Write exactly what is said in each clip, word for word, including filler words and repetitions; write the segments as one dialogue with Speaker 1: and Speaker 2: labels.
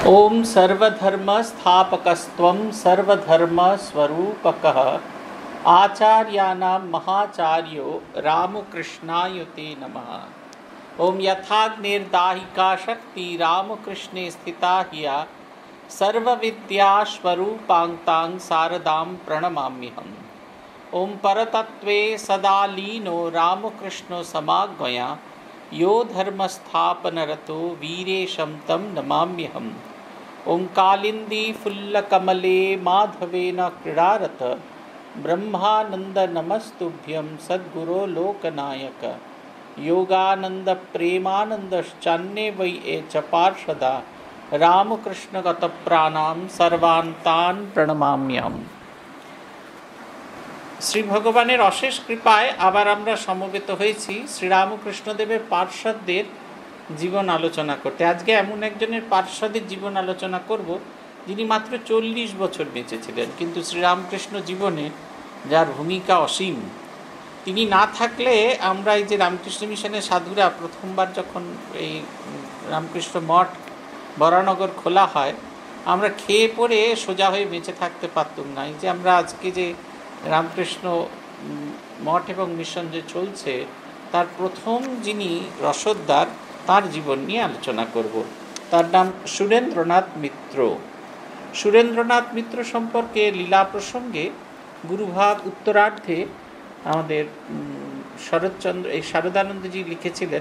Speaker 1: ओम सर्वधर्म स्थापकस्त्वं सर्वधर्म स्वरूपकः आचार्याणां महाचार्यो रामकृष्णाय नमः। ओम यथाग्निर्दाहिका शक्ति रामकृष्णे स्थिता हिया सर्वविद्या स्वरूपांतां शारदां प्रणमाम्यहम्। ओम परतत्वे सदा लीनो रामकृष्णो समागमया यो धर्मस्थापनरतो वीरेशं तं नमाम्यहम्। ओम कालिंदी फुल्लकमले माधवेन क्रीडारत ब्रह्मानंद नमस्तुभ्यं सद्गुरो लोकनायक योगानंद प्रेमानंदश्चान्ये वै ये च पार्षदा रामकृष्णगत प्राणां सर्वान् तान् प्रणमाम्यहम्। শ্রী ভগবানের অশেষ কৃপায় আবার আমরা সমবেত হয়েছি শ্রীরামকৃষ্ণদেবের পার্ষদদের জীবন আলোচনা করতে। আজকে এমন একজনের পার্ষদের জীবন আলোচনা করব যিনি মাত্র চল্লিশ বছর বেঁচে ছিলেন, কিন্তু শ্রীরামকৃষ্ণ জীবনে যার ভূমিকা অসীম। তিনি না থাকলে আমরা এই যে রামকৃষ্ণ মিশনের সাধুরা প্রথমবার যখন এই রামকৃষ্ণ মঠ বরানগর খোলা হয়, আমরা খেয়ে পড়ে সোজা হয়ে বেঁচে থাকতে পারতাম না। এই যে আমরা আজকে যে রামকৃষ্ণ মঠ এবং মিশন যে চলছে, তার প্রথম যিনি রসদদার, তার জীবন নিয়ে আলোচনা করব। তার নাম সুরেন্দ্রনাথ মিত্র। সুরেন্দ্রনাথ মিত্র সম্পর্কে লীলা প্রসঙ্গে গুরুভাব উত্তরার্ধে আমাদের শরৎচন্দ্র এই শারদানন্দজি লিখেছিলেন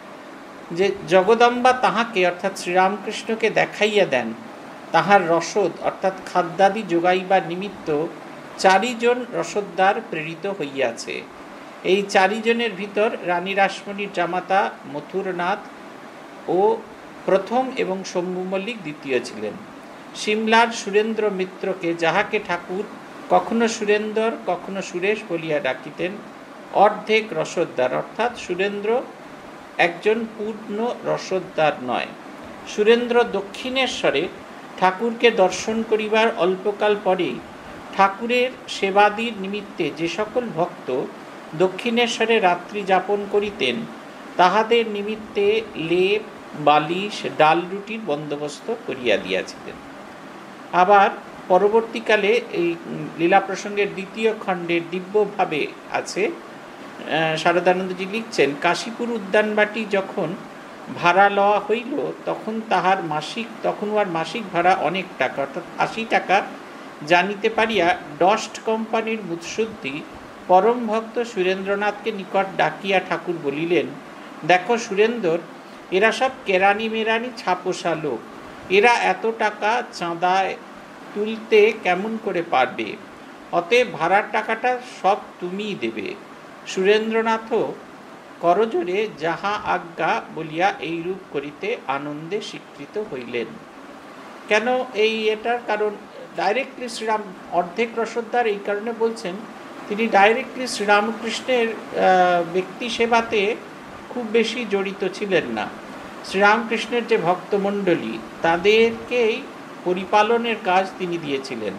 Speaker 1: যে জগদম্বা তাহাকে অর্থাৎ শ্রীরামকৃষ্ণকে দেখাইয়া দেন তাহার রসদ অর্থাৎ খাদ্যাদি যোগাইবার নিমিত্ত চারিজন রসদদার প্রেরিত হইয়াছে। এই চারিজনের ভিতর রানী রাসমণির জামাতা মথুরনাথ ও প্রথম এবং শম্ভু মল্লিক দ্বিতীয় ছিলেন। সিমলার সুরেন্দ্র মিত্রকে, যাহাকে ঠাকুর কখনো সুরেন্দর কখনো সুরেশ বলিয়া ডাকিতেন, অর্ধেক রসদদার অর্থাৎ সুরেন্দ্র একজন পূর্ণ রসদদার নয়। সুরেন্দ্র দক্ষিণেশ্বরে ঠাকুরকে দর্শন করিবার অল্পকাল পরেই ঠাকুরের সেবাদির নিমিত্তে যে সকল ভক্ত দক্ষিণেশ্বরে রাত্রি যাপন করিতেন, তাহাদের নিমিত্তে লেপ বালিশ ডাল রুটির বন্দোবস্ত করিয়া দিয়াছিলেন। আবার পরবর্তীকালে এই লীলা প্রসঙ্গের দ্বিতীয় খণ্ডের দিব্যভাবে আছে, শারদানন্দজি লিখছেন, কাশীপুর উদ্যানবাটি যখন ভাড়া লওয়া হইল তখন তাহার মাসিক তখন আর মাসিক ভাড়া অনেক টাকা অর্থাৎ আশি টাকা জানিতে পারিয়া ডস্ট কোম্পানির মুৎসুদ্ধি পরম ভক্ত সুরেন্দ্রনাথকে নিকট ডাকিয়া ঠাকুর বলিলেন, দেখো সুরেন্দর, এরা সব কেরানি মেরানি ছাপোষা লোক, এরা এত টাকা চাঁদায় তুলতে কেমন করে পারবে? অতএব ভাড়ার টাকাটা সব তুমিই দেবে। সুরেন্দ্রনাথও করজোরে যাহা আজ্ঞা বলিয়া এইরূপ করিতে আনন্দে স্বীকৃত হইলেন। কেন এই এটার কারণ, ডাইরেক্টলি শ্রীরাম অর্ধেক রসদদার এই কারণে বলছেন, তিনি ডাইরেক্টলি শ্রীরামকৃষ্ণের ব্যক্তি সেবাতে খুব বেশি জড়িত ছিলেন না। শ্রীরামকৃষ্ণের যে ভক্তমণ্ডলী, তাদেরকেই পরিপালনের কাজ তিনি দিয়েছিলেন।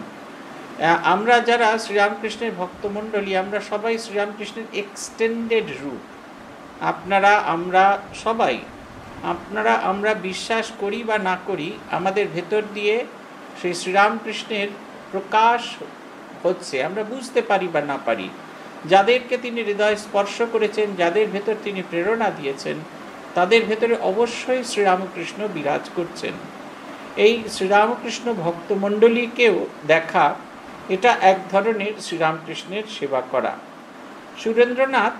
Speaker 1: আমরা যারা শ্রীরামকৃষ্ণের ভক্তমণ্ডলী, আমরা সবাই শ্রীরামকৃষ্ণের এক্সটেন্ডেড রূপ। আপনারা আমরা সবাই আপনারা আমরা বিশ্বাস করি বা না করি, আমাদের ভেতর দিয়ে সেই শ্রীরামকৃষ্ণের প্রকাশ হচ্ছে, আমরা বুঝতে পারি বা না পারি। যাদেরকে তিনি হৃদয় স্পর্শ করেছেন, যাদের ভেতর তিনি প্রেরণা দিয়েছেন, তাদের ভেতরে অবশ্যই শ্রীরামকৃষ্ণ বিরাজ করছেন। এই শ্রীরামকৃষ্ণ ভক্তমণ্ডলীকেও দেখা, এটা এক ধরনের শ্রীরামকৃষ্ণের সেবা করা। সুরেন্দ্রনাথ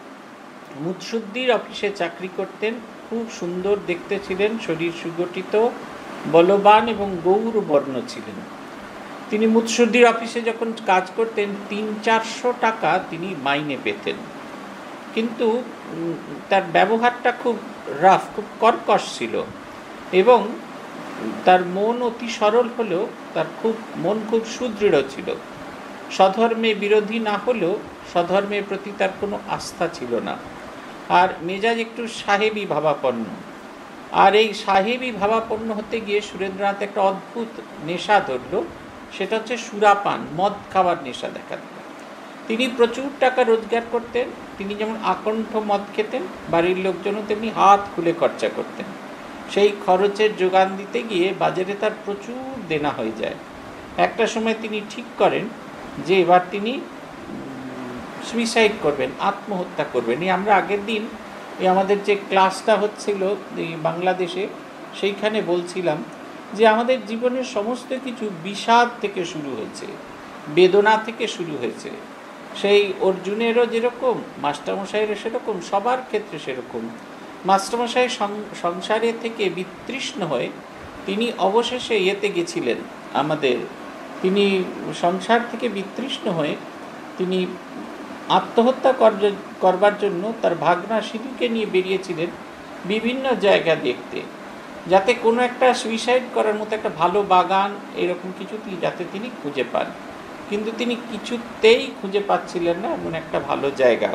Speaker 1: মুৎসুদ্দির অফিসে চাকরি করতেন। খুব সুন্দর দেখতে ছিলেন, শরীর সুগঠিত, বলবান এবং গৌরবর্ণ ছিলেন। তিনি মুৎসুদ্দির অফিসে যখন কাজ করতেন তিন চারশো টাকা তিনি মাইনে পেতেন, কিন্তু তার ব্যবহারটা খুব রাফ, খুব কর্কশ ছিল এবং তার মন অতি সরল হলেও তার খুব মন খুব সুদৃঢ় ছিল। স্বধর্মে বিরোধী না হলেও স্বধর্মের প্রতি তার কোনো আস্থা ছিল না, আর মেজাজ একটু সাহেবী ভাবাপন্ন। আর এই সাহেবী ভাবাপন্ন হতে গিয়ে সুরেন্দ্রনাথ একটা অদ্ভুত নেশা ধরল, সেটা হচ্ছে সুরাপান, মদ খাওয়ার নেশা দেখা দিল। তিনি প্রচুর টাকা রোজগার করতেন। তিনি যেমন আকণ্ঠ মদ খেতেন, বাড়ির লোকজনও তেমনি হাত খুলে খরচা করতেন। সেই খরচের যোগান দিতে গিয়ে বাজারে তার প্রচুর দেনা হয়ে যায়। একটা সময় তিনি ঠিক করেন যে এবার তিনি সুইসাইড করবেন, আত্মহত্যা করবেন। এই আমরা আগের দিন এই আমাদের যে ক্লাসটা হচ্ছিল এই বাংলাদেশে, সেইখানে বলছিলাম যে আমাদের জীবনের সমস্ত কিছু বিষাদ থেকে শুরু হয়েছে, বেদনা থেকে শুরু হয়েছে। সেই অর্জুনেরও যেরকম, মাস্টারমশাইয়েরও সেরকম, সবার ক্ষেত্রে সেরকম। মাস্টারমশাই সংসারে থেকে বিতৃষ্ণ হয়ে তিনি অবশেষে ইয়েতে গেছিলেন, আমাদের তিনি সংসার থেকে বিতৃষ্ণ হয়ে তিনি আত্মহত্যা করবার জন্য তার ভাগনা সিধুকে নিয়ে বেরিয়েছিলেন বিভিন্ন জায়গা দেখতে, যাতে কোনো একটা সুইসাইড করার মতো একটা ভালো বাগান এরকম কিছু যাতে তিনি খুঁজে পান। কিন্তু তিনি কিছুতেই খুঁজে পাচ্ছিলেন না এমন একটা ভালো জায়গা।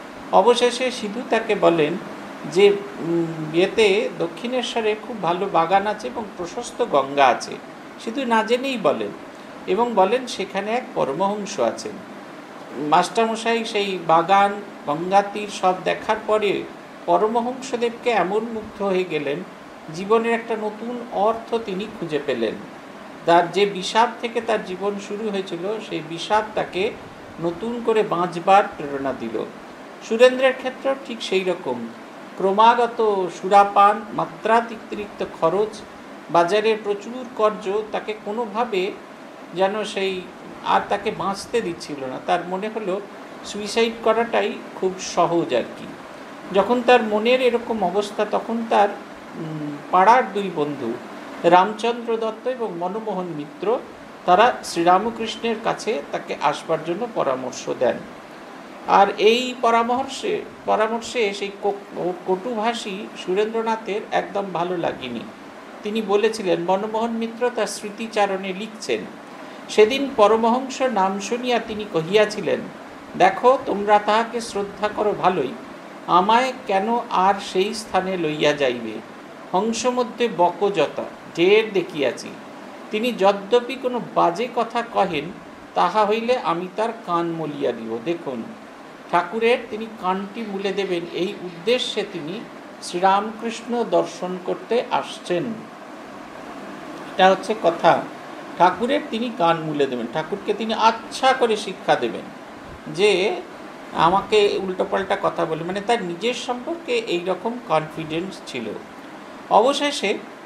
Speaker 1: অবশেষে সিধু তাকে বলেন যে ইয়েতে দক্ষিণেশ্বরে খুব ভালো বাগান আছে এবং প্রশস্ত গঙ্গা আছে। সিধু না জেনেই বলেন এবং বলেন সেখানে এক পরমহংস আছেন। মাস্টারমশাই সেই বাগান, গঙ্গা তীর সব দেখার পরে পরমহংসদেবকে এমন মুগ্ধ হয়ে গেলেন, জীবনের একটা নতুন অর্থ তিনি খুঁজে পেলেন। তার যে বিষাদ থেকে তার জীবন শুরু হয়েছিল, সেই বিষাদ তাকে নতুন করে বাঁচবার প্রেরণা দিল। সুরেন্দ্রের ক্ষেত্রেও ঠিক সেই রকম ক্রমাগত সুরাপান, মাত্রাতিরিক্ত খরচ, বাজারের প্রচুর কর্জ তাকে কোনোভাবে যেন সেই আর তাকে বাঁচতে দিচ্ছিল না। তার মনে হলো সুইসাইড করাটাই খুব সহজ আর কি। যখন তার মনের এরকম অবস্থা, তখন তার পাড়ার দুই বন্ধু রামচন্দ্র দত্ত এবং মনমোহন মিত্র তারা শ্রীরামকৃষ্ণের কাছে তাকে আসবার জন্য পরামর্শ দেন। আর এই পরামর্শে পরামর্শে সেই কটুভাষী সুরেন্দ্রনাথের একদম ভালো লাগেনি। তিনি বলেছিলেন, মনমোহন মিত্র তার স্মৃতিচারণে লিখছেন, সেদিন পরমহংস নাম শুনিয়া তিনি কহিয়াছিলেন, দেখো তোমরা তাহাকে শ্রদ্ধা করো ভালোই, আমায় কেন আর সেই স্থানে লইয়া যাইবে? হংস মধ্যে বকজতা ঢের দেখিয়াছি। তিনি যদ্যপি কোনো বাজে কথা কহেন, তাহা হইলে আমি তার কান মলিয়া দিব। দেখুন, ঠাকুরের তিনি কানটি মুলে দেবেন, এই উদ্দেশ্যে তিনি শ্রীরামকৃষ্ণ দর্শন করতে আসছেন। এটা হচ্ছে কথা। ঠাকুরের তিনি কান মুলে দেবেন, ঠাকুরকে তিনি আচ্ছা করে শিক্ষা দেবেন যে আমাকে উল্টোপাল্টা কথা বলে, মানে তার নিজের সম্পর্কে এই রকম কনফিডেন্স ছিল। অবশেষে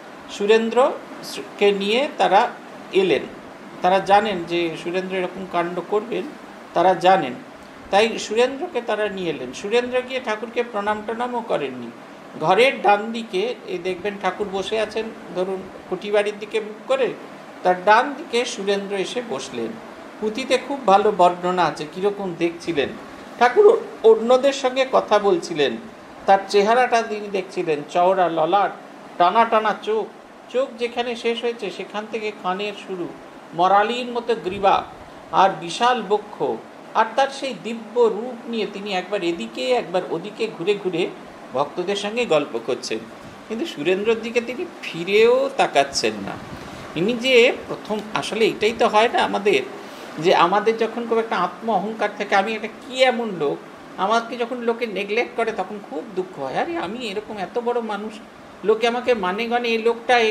Speaker 1: সুরেন্দ্রকে নিয়ে তারা এলেন। তারা জানেন যে সুরেন্দ্র এরকম কাণ্ড করবেন, তারা জানেন, তাই সুরেন্দ্রকে তারা নিয়ে এলেন। সুরেন্দ্র গিয়ে ঠাকুরকে প্রণাম টনামও করেননি। ঘরের ডান দিকে এই দেখবেন ঠাকুর বসে আছেন, ধরুন কুটিবাড়ির দিকে মুখ করে, তার ডান দিকে সুরেন্দ্র এসে বসলেন। পুঁথিতে খুব ভালো বর্ণনা আছে কীরকম দেখছিলেন। ঠাকুর অন্যদের সঙ্গে কথা বলছিলেন, তার চেহারাটা তিনি দেখছিলেন, চওড়া ললাট, টানা টানা চোখ, চোখ যেখানে শেষ হয়েছে সেখান থেকে কানের শুরু, মরালির মতো গ্রীবা আর বিশাল বক্ষ, আর তার সেই দিব্য রূপ নিয়ে তিনি একবার এদিকে একবার ওদিকে ঘুরে ঘুরে ভক্তদের সঙ্গে গল্প করছেন। কিন্তু সুরেন্দ্রর দিকে তিনি ফিরেও তাকাচ্ছেন না। ইনি যে প্রথম, আসলে এটাই তো হয় না আমাদের, যে আমাদের যখন খুব একটা আত্ম অহংকার থাকে, আমি একটা কী এমন লোক, আমাকে যখন লোকে নেগলেক্ট করে তখন খুব দুঃখ হয়, আরে আমি এরকম এত বড় মানুষ, লোকে আমাকে মানে গণে, এই লোকটা এই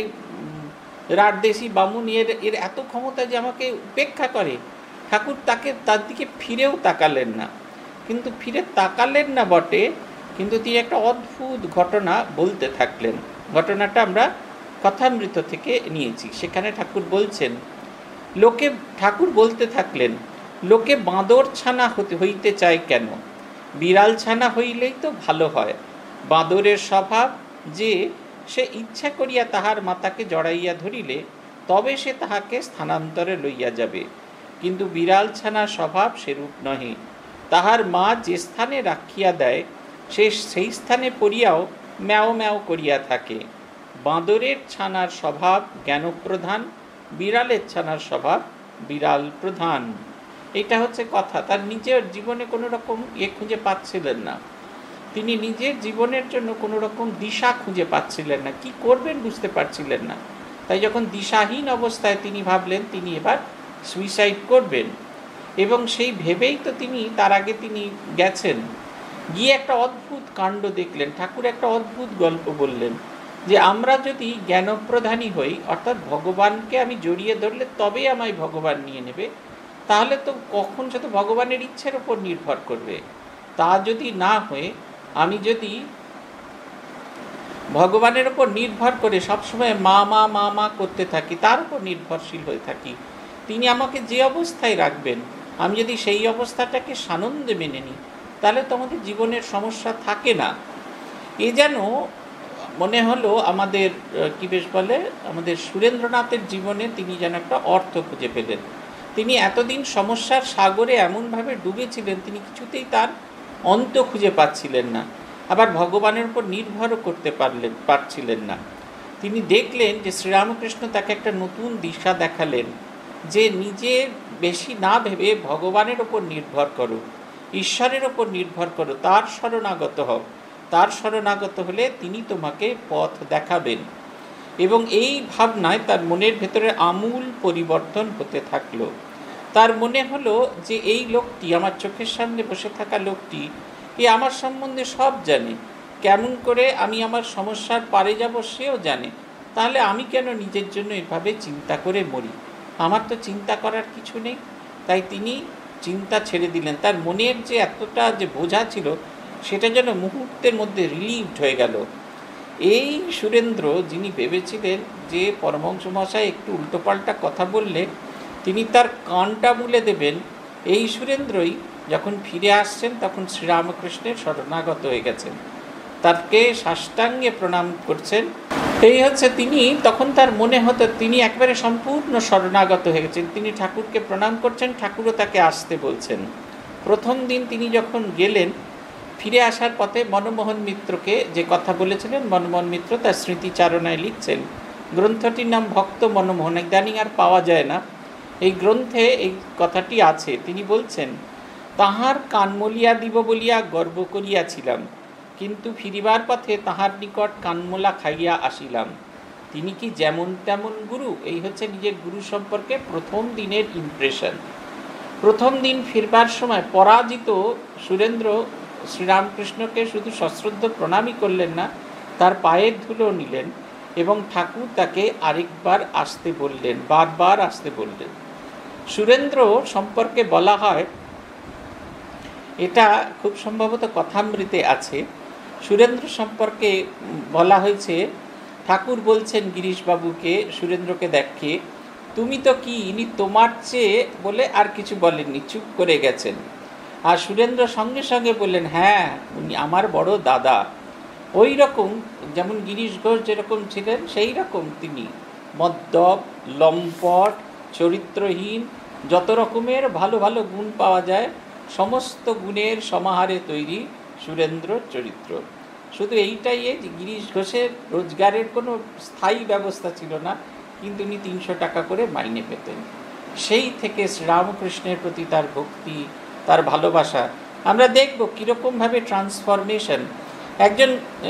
Speaker 1: রাটদেশি বামুন, এর এর এত ক্ষমতা যে আমাকে উপেক্ষা করে। ঠাকুর তাকে তার দিকে ফিরেও তাকালেন না। কিন্তু ফিরে তাকালেন না বটে, কিন্তু তিনি একটা অদ্ভুত ঘটনা বলতে থাকলেন। ঘটনাটা আমরা কথামৃত থেকে নিয়েছি। সেখানে ঠাকুর বলছেন, লোকে ঠাকুর বলতে থাকলেন, লোকে বাঁদর ছানা হতে হইতে চায় কেন? বিড়াল ছানা হইলেই তো ভালো হয়। বাঁদরের স্বভাব যে সে ইচ্ছা করিয়া তাহার মাতাকে জড়াইয়া ধরিলে তবে সে তাহাকে স্থানান্তরে লইয়া যাবে, কিন্তু বিড়াল ছানার স্বভাব সেরূপ নহে। তাহার মা যে স্থানে রাখিয়া দেয় সে সেই স্থানে পড়িয়াও ম্যাও ম্যাও করিয়া থাকে। বাঁদরের ছানার স্বভাব জ্ঞানপ্রধান, বিড়ালের ছানার স্বভাব বিড়াল প্রধান। এটা হচ্ছে কথা। তার নিজের জীবনে কোনো রকম ইয়ে খুঁজে পাচ্ছিলেন না, তিনি নিজের জীবনের জন্য কোনো রকম দিশা খুঁজে পাচ্ছিলেন না, কি করবেন বুঝতে পারছিলেন না। তাই যখন দিশাহীন অবস্থায় তিনি ভাবলেন তিনি এবার সুইসাইড করবেন, এবং সেই ভেবেই তো তিনি তার আগে তিনি গেছেন, গিয়ে একটা অদ্ভুত কাণ্ড দেখলেন। ঠাকুর একটা অদ্ভুত গল্প বললেন যে আমরা যদি জ্ঞানপ্রধানী হই, অর্থাৎ ভগবানকে আমি জড়িয়ে ধরলে তবেই আমায় ভগবান নিয়ে নেবে, তাহলে তো কখন সে তো ভগবানের ইচ্ছের ওপর নির্ভর করবে। তা যদি না হয়ে আমি যদি ভগবানের ওপর নির্ভর করে সবসময় মা মা মা মা করতে থাকি, তার উপর নির্ভরশীল হয়ে থাকি, তিনি আমাকে যে অবস্থায় রাখবেন আমি যদি সেই অবস্থাটাকে সানন্দে মেনে নিই, তাহলে তো আমাদের জীবনের সমস্যা থাকে না। এ যেন মনে হলো আমাদের কী বেশ বলে, আমাদের সুরেন্দ্রনাথের জীবনে তিনি যেন একটা অর্থ খুঁজে পেলেন। তিনি এতদিন সমস্যার সাগরে এমনভাবে ডুবেছিলেন, তিনি কিছুতেই তার অন্ত খুঁজে পাচ্ছিলেন না, আবার ভগবানের উপর নির্ভরও করতে পারলেন পারছিলেন না। তিনি দেখলেন যে শ্রীরামকৃষ্ণ তাকে একটা নতুন দিশা দেখালেন, যে নিজে বেশি না ভেবে ভগবানের ওপর নির্ভর করো, ঈশ্বরের ওপর নির্ভর করো, তার শরণাগত হও, তার শরণাগত হলে তিনি তোমাকে পথ দেখাবেন। এবং এই ভাবনায় তার মনের ভেতরে আমূল পরিবর্তন হতে থাকলো। তার মনে হলো যে এই লোকটি, আমার চোখের সামনে বসে থাকা লোকটি, এ আমার সম্বন্ধে সব জানে, কেমন করে আমি আমার সমস্যার পারে যাব সেও জানে, তাহলে আমি কেন নিজের জন্য এভাবে চিন্তা করে মরি, আমার তো চিন্তা করার কিছু নেই। তাই তিনি চিন্তা ছেড়ে দিলেন। তার মনের যে এতটা যে বোঝা ছিল সেটা যেন মুহূর্তের মধ্যে রিলিভড হয়ে গেল। এই সুরেন্দ্র, যিনি ভেবেছিলেন যে পরমহংস মহাশয় একটু উল্টোপাল্টা কথা বললে তিনি তার কানটা মুলে দেবেন, এই সুরেন্দ্রই যখন ফিরে আসছেন তখন শ্রীরামকৃষ্ণের শরণাগত হয়ে গেছেন, তাকে সাষ্টাঙ্গে প্রণাম করছেন। এই হচ্ছে তিনি, তখন তার মনে হতো তিনি একবারে সম্পূর্ণ শরণাগত হয়ে গেছেন। তিনি ঠাকুরকে প্রণাম করছেন, ঠাকুরও তাকে আসতে বলছেন। প্রথম দিন তিনি যখন গেলেন, ফিরে আসার পথে মনমোহন মিত্রকে যে কথা বলেছিলেন, মনমোহন মিত্র তার স্মৃতিচারণায় লিখছেন, গ্রন্থটির নাম ভক্ত মনমোহন, ইদানিং আর পাওয়া যায় না, এই গ্রন্থে এই কথাটি আছে। তিনি বলছেন, তাহার কানমলিয়া দিব বলিয়া গর্ব করিয়াছিলাম, কিন্তু ফিরিবার পথে তাহার নিকট কানমোলা খাইয়া আসিলাম। তিনি কি যেমন তেমন গুরু? এই হচ্ছে নিজের গুরু সম্পর্কে প্রথম দিনের ইমপ্রেশন। প্রথম দিন ফিরবার সময় পরাজিত সুরেন্দ্র শ্রীরামকৃষ্ণকে শুধু সশ্রদ্ধ প্রণামই করলেন না, তার পায়ের ধুলো নিলেন এবং ঠাকুর তাকে আরেকবার আসতে বললেন, বারবার আসতে বললেন। সুরেন্দ্র সম্পর্কে বলা হয়, এটা খুব সম্ভবত কথামৃতে আছে, সুরেন্দ্র সম্পর্কে বলা হয়েছে, ঠাকুর বলছেন গিরিশবাবুকে, সুরেন্দ্রকে দেখে, তুমি তো কি, ইনি তোমার চেয়ে বলে আর কিছু বলেননি, চুপ করে গেছেন। আর সুরেন্দ্র সঙ্গে সঙ্গে বললেন, হ্যাঁ উনি আমার বড় দাদা। ওই রকম যেমন গিরিশ ঘোষ যেরকম ছিলেন সেই রকম তিনি, মদ্যপ, লম্পট, চরিত্রহীন, যত রকমের ভালো ভালো গুণ পাওয়া যায় সমস্ত গুণের সমাহারে তৈরি সুরেন্দ্র চরিত্র। শুধু এইটাই যে গিরিশ ঘোষের রোজগারের কোনো স্থায়ী ব্যবস্থা ছিল না, কিন্তু উনি তিনশো টাকা করে মাইনে পেতেন। সেই থেকে শ্রীরামকৃষ্ণের প্রতি তার ভক্তি, তার ভালোবাসা আমরা দেখব কীরকমভাবে ট্রান্সফরমেশন। একজন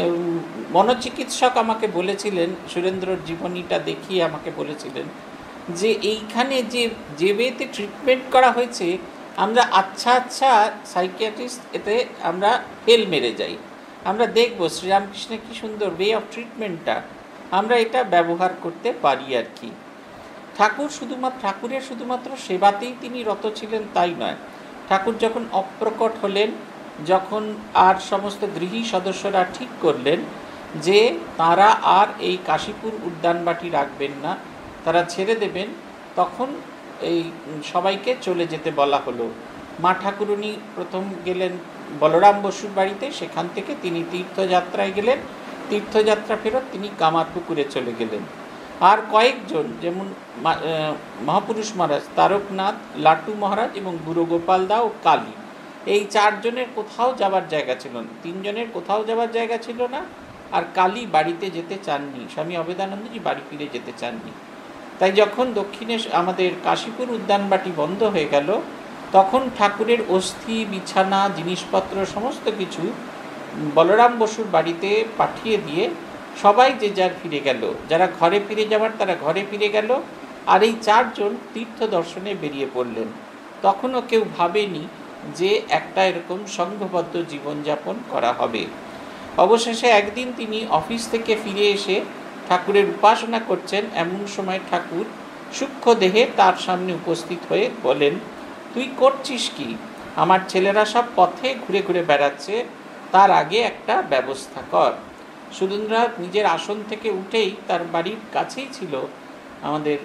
Speaker 1: মনোচিকিৎসক আমাকে বলেছিলেন, সুরেন্দ্রর জীবনীটা দেখিয়ে আমাকে বলেছিলেন যে এইখানে যে যে ওয়েতে ট্রিটমেন্ট করা হয়েছে, আমরা আচ্ছা আচ্ছা সাইকিয়াট্রিস্ট এতে আমরা ফেল মেরে যাই। আমরা দেখব শ্রীরামকৃষ্ণের কী সুন্দর ওয়ে অফ ট্রিটমেন্টটা আমরা এটা ব্যবহার করতে পারি আর কি। ঠাকুর শুধুমাত্র ঠাকুরের শুধুমাত্র সেবাতেই তিনি রত ছিলেন তাই নয়। ঠাকুর যখন অপ্রকট হলেন, যখন আর সমস্ত গৃহী সদস্যরা ঠিক করলেন যে তারা আর এই কাশীপুর উদ্যানবাটি রাখবেন না, তারা ছেড়ে দেবেন, তখন এই সবাইকে চলে যেতে বলা হলো। মা ঠাকুরুনি প্রথম গেলেন বলরাম বসুর বাড়িতে, সেখান থেকে তিনি তীর্থযাত্রায় গেলেন, তীর্থযাত্রা ফেরত তিনি কামারপুকুরে চলে গেলেন। আর কয়েকজন, যেমন মহাপুরুষ মহারাজ, তারকনাথ, লাটু মহারাজ এবং গুরু গোপাল দা ও কালী, এই চারজনের কোথাও যাবার জায়গা ছিল না, তিনজনের কোথাও যাবার জায়গা ছিল না, আর কালী বাড়িতে যেতে চাননি, স্বামী অভেদানন্দজি বাড়ি ফিরে যেতে চাননি। তাই যখন দক্ষিণে আমাদের কাশীপুর উদ্যানবাটি বন্ধ হয়ে গেল, তখন ঠাকুরের অস্থি, বিছানা, জিনিসপত্র সমস্ত কিছু বলরাম বসুর বাড়িতে পাঠিয়ে দিয়ে সবাই যে যার ফিরে গেল। যারা ঘরে ফিরে যাবার তারা ঘরে ফিরে গেল, আর এই চারজন তীর্থ দর্শনে বেরিয়ে পড়লেন। তখনও কেউ ভাবেনি যে একটা এরকম সংঘবদ্ধ জীবনযাপন করা হবে। অবশেষে একদিন তিনি অফিস থেকে ফিরে এসে ঠাকুরের উপাসনা করছেন, এমন সময় ঠাকুর সূক্ষ্ম দেহে তার সামনে উপস্থিত হয়ে বলেন, তুই করছিস কি? আমার ছেলেরা সব পথে ঘুরে ঘুরে বেড়াচ্ছে, তার আগে একটা ব্যবস্থা কর। সুরেন্দ্রনাথ নিজের আসন থেকে উঠেই, তার বাড়ির কাছেই ছিল আমাদের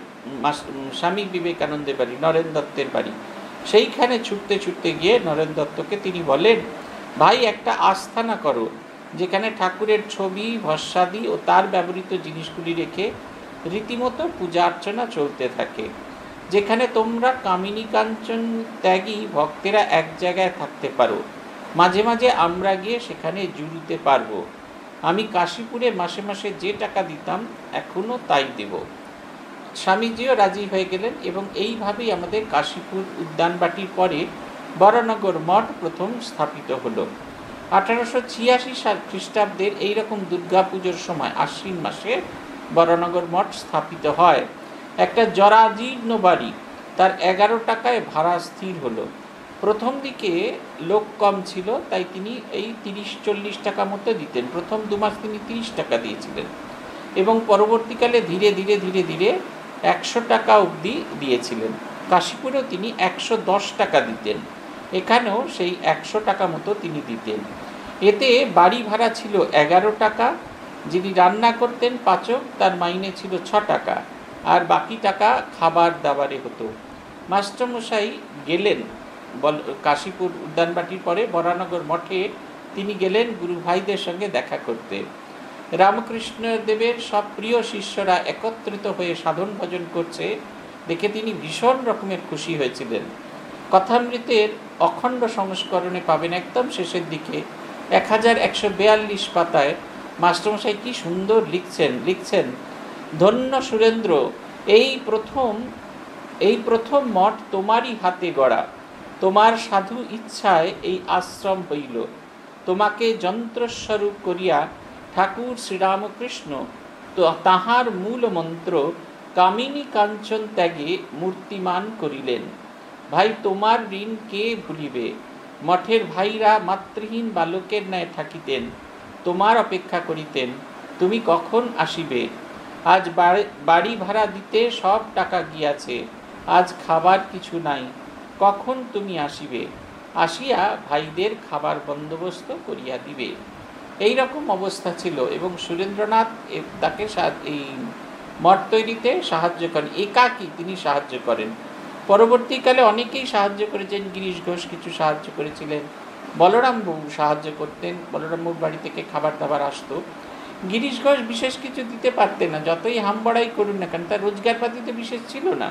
Speaker 1: স্বামী বিবেকানন্দের বাড়ি, নরেন দত্তের বাড়ি, সেইখানে ছুটতে ছুটতে গিয়ে নরেন দত্তকে তিনি বলেন, ভাই একটা আস্থানা করো, যেখানে ঠাকুরের ছবি, ভস্মাদি ও তার ব্যবহৃত জিনিসগুলি রেখে রীতিমতো পূজা অর্চনা চলতে থাকে, যেখানে তোমরা কামিনী কাঞ্চন ত্যাগী ভক্তেরা এক জায়গায় থাকতে পারো। মাঝে মাঝে আমরা গিয়ে সেখানে জুড়তে পারবো। আমি কাশীপুরে মাসে মাসে যে টাকা দিতাম এখনও তাই দেব। স্বামীজিও রাজি হয়ে গেলেন এবং এইভাবেই আমাদের কাশীপুর উদ্যানবাটির পরে বরানগর মঠ প্রথম স্থাপিত হলো। আঠারোশো ছিয়াশি সাল খ্রিস্টাব্দের এইরকম দুর্গা পুজোর সময় আশ্বিন মাসে বরানগর মঠ স্থাপিত হয়। একটা জরাজীর্ণ বাড়ি, তার এগারো টাকায় ভাড়া স্থির হলো। প্রথম দিকে লোক কম ছিল, তাই তিনি এই তিরিশ চল্লিশ টাকা মতো দিতেন। প্রথম দু মাস তিনি তিরিশ টাকা দিয়েছিলেন এবং পরবর্তীকালে ধীরে ধীরে ধীরে ধীরে একশো টাকা অবধি দিয়েছিলেন। কাশীপুরেও তিনি একশো দশ টাকা দিতেন, এখানেও সেই একশো টাকা মতো তিনি দিতেন। এতে বাড়ি ভাড়া ছিল এগারো টাকা, যিনি রান্না করতেন পাচক, তার মাইনে ছিল ছ টাকা, আর বাকি টাকা খাবার দাবারে হতো। মাস্টারমশাই গেলেন বল কাশীপুর উদ্যানবাটির পরে বরানগর মঠে তিনি গেলেন গুরু ভাইদের সঙ্গে দেখা করতে। রামকৃষ্ণদেবের সব প্রিয় শিষ্যরা একত্রিত হয়ে সাধন ভজন করছে দেখে তিনি ভীষণ রকমের খুশি হয়েছিলেন। কথামৃতের অখণ্ড সংস্করণে পাবেন একদম শেষের দিকে এক হাজার একশো বিয়াল্লিশ পাতায় মাস্টারমশাই কি সুন্দর লিখছেন লিখছেন ধন্য সুরেন্দ্র, এই প্রথম এই প্রথম মঠ তোমারই হাতে গড়া, তোমার সাধু ইচ্ছায় এই আশ্রম হইল। তোমাকে যন্ত্রস্বরূপ করিয়া ঠাকুর শ্রীরামকৃষ্ণ তো তাহার মূল মন্ত্র কামিনী কাঞ্চন ত্যাগে মূর্তিমান করিলেন। ভাই, তোমার ঋণ কে ভুলিবে? মঠের ভাইরা মাতৃহীন বালকের ন্যায় থাকিতেন, তোমার অপেক্ষা করিতেন, তুমি কখন আসিবে? আজ বাড়ি ভাড়া দিতে সব টাকা গিয়াছে, আজ খাবার কিছু নাই, কখন তুমি আসিবে? আসিয়া ভাইদের খাবার বন্দোবস্ত করিয়া দিবে। এই রকম অবস্থা ছিল এবং সুরেন্দ্রনাথ তাকে এই মঠ তৈরিতে সাহায্য করেন, একাকী তিনি সাহায্য করেন। পরবর্তীকালে অনেকেই সাহায্য করেছেন, গিরিশ ঘোষ কিছু সাহায্য করেছিলেন, বলরামবাবু সাহায্য করতেন, বলরামবাবুর বাড়ি থেকে খাবার দাবার আসতো। গিরিশ ঘোষ বিশেষ কিছু দিতে পারতেন না, যতই হামবড়াই করুন না কেন, তার রোজগারপাতিতে বিশেষ ছিল না,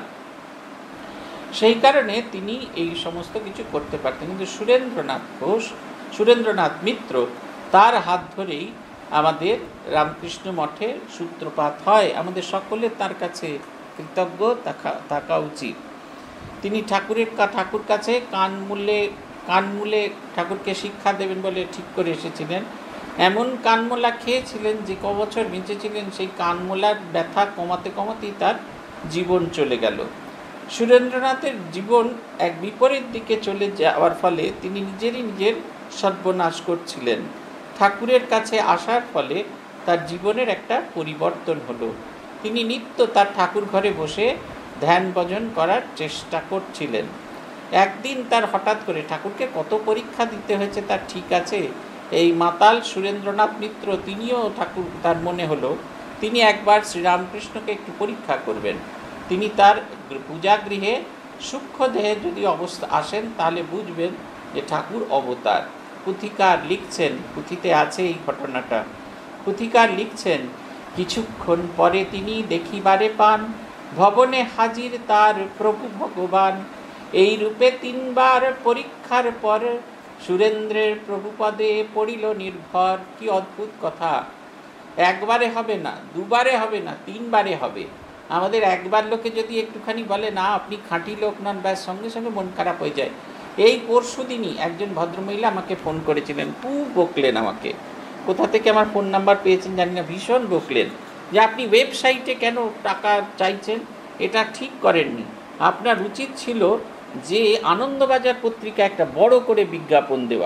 Speaker 1: সেই কারণে তিনি এই সমস্ত কিছু করতে পারতেন। কিন্তু সুরেন্দ্রনাথ ঘোষ, সুরেন্দ্রনাথ মিত্র, তার হাত ধরেই আমাদের রামকৃষ্ণ মঠের সূত্রপাত হয়। আমাদের সকলের তার কাছে কৃতজ্ঞ থাকা থাকা উচিত। তিনি ঠাকুরের ঠাকুর কাছে কানমূলে কানমূলে ঠাকুরকে শিক্ষা দেবেন বলে ঠিক করে এসেছিলেন। এমন কানমোলা খেয়েছিলেন যে ক বছর বেঁচেছিলেন, সেই কানমোলার ব্যথা কমাতে কমাতেই তার জীবন চলে গেল। সুরেন্দ্রনাথের জীবন এক বিপরীত দিকে চলে যাওয়ার ফলে তিনি নিজেরই নিজের সর্বনাশ করছিলেন। ঠাকুরের কাছে আসার ফলে তার জীবনের একটা পরিবর্তন হলো। তিনি নিত্য তার ঠাকুর ঘরে বসে ধ্যান ভজন করার চেষ্টা করছিলেন। একদিন তার হঠাৎ করে, ঠাকুরকে কত পরীক্ষা দিতে হয়েছে তার ঠিক আছে, এই মাতাল সুরেন্দ্রনাথ মিত্র তিনিও ঠাকুর তার মনে হলো তিনি একবার শ্রীরামকৃষ্ণকে একটু পরীক্ষা করবেন। তিনি তার পূজাগৃহে সূক্ষ্ম দেহে যদি অবস্থা আসেন তাহলে বুঝবেন যে ঠাকুর অবতার। পুথিকার লিখছেন, পুঁথিতে আছে এই ঘটনাটা, পুথিকার লিখছেন, কিছুক্ষণ পরে তিনি দেখিবারে পান ভবনে হাজির তার প্রভু ভগবান। এই রূপে তিনবার পরীক্ষার পর সুরেন্দ্রের প্রভুপদে পড়িল নির্ভর। কি অদ্ভুত কথা! একবারে হবে না, দুবারে হবে না, তিনবারে হবে। আমাদের একবার লোকে যদি একটুখানি বলে না আপনি খাঁটি লোক নন, ব্যাস সঙ্গে সঙ্গে মন খারাপ হয়ে যায়। এই পরশু দিনই একজন ভদ্রমহিলা আমাকে ফোন করেছিলেন, খুব বকলেন আমাকে, কোথা থেকে আমার ফোন নাম্বার পেয়েছেন জানি না, ভীষণ বকলেন যে আপনি ওয়েবসাইটে কেন টাকা চাইছেন, এটা ঠিক করেননি, আপনার উচিত ছিল যে আনন্দবাজার পত্রিকা একটা বড় করে বিজ্ঞাপন দেওয়ার।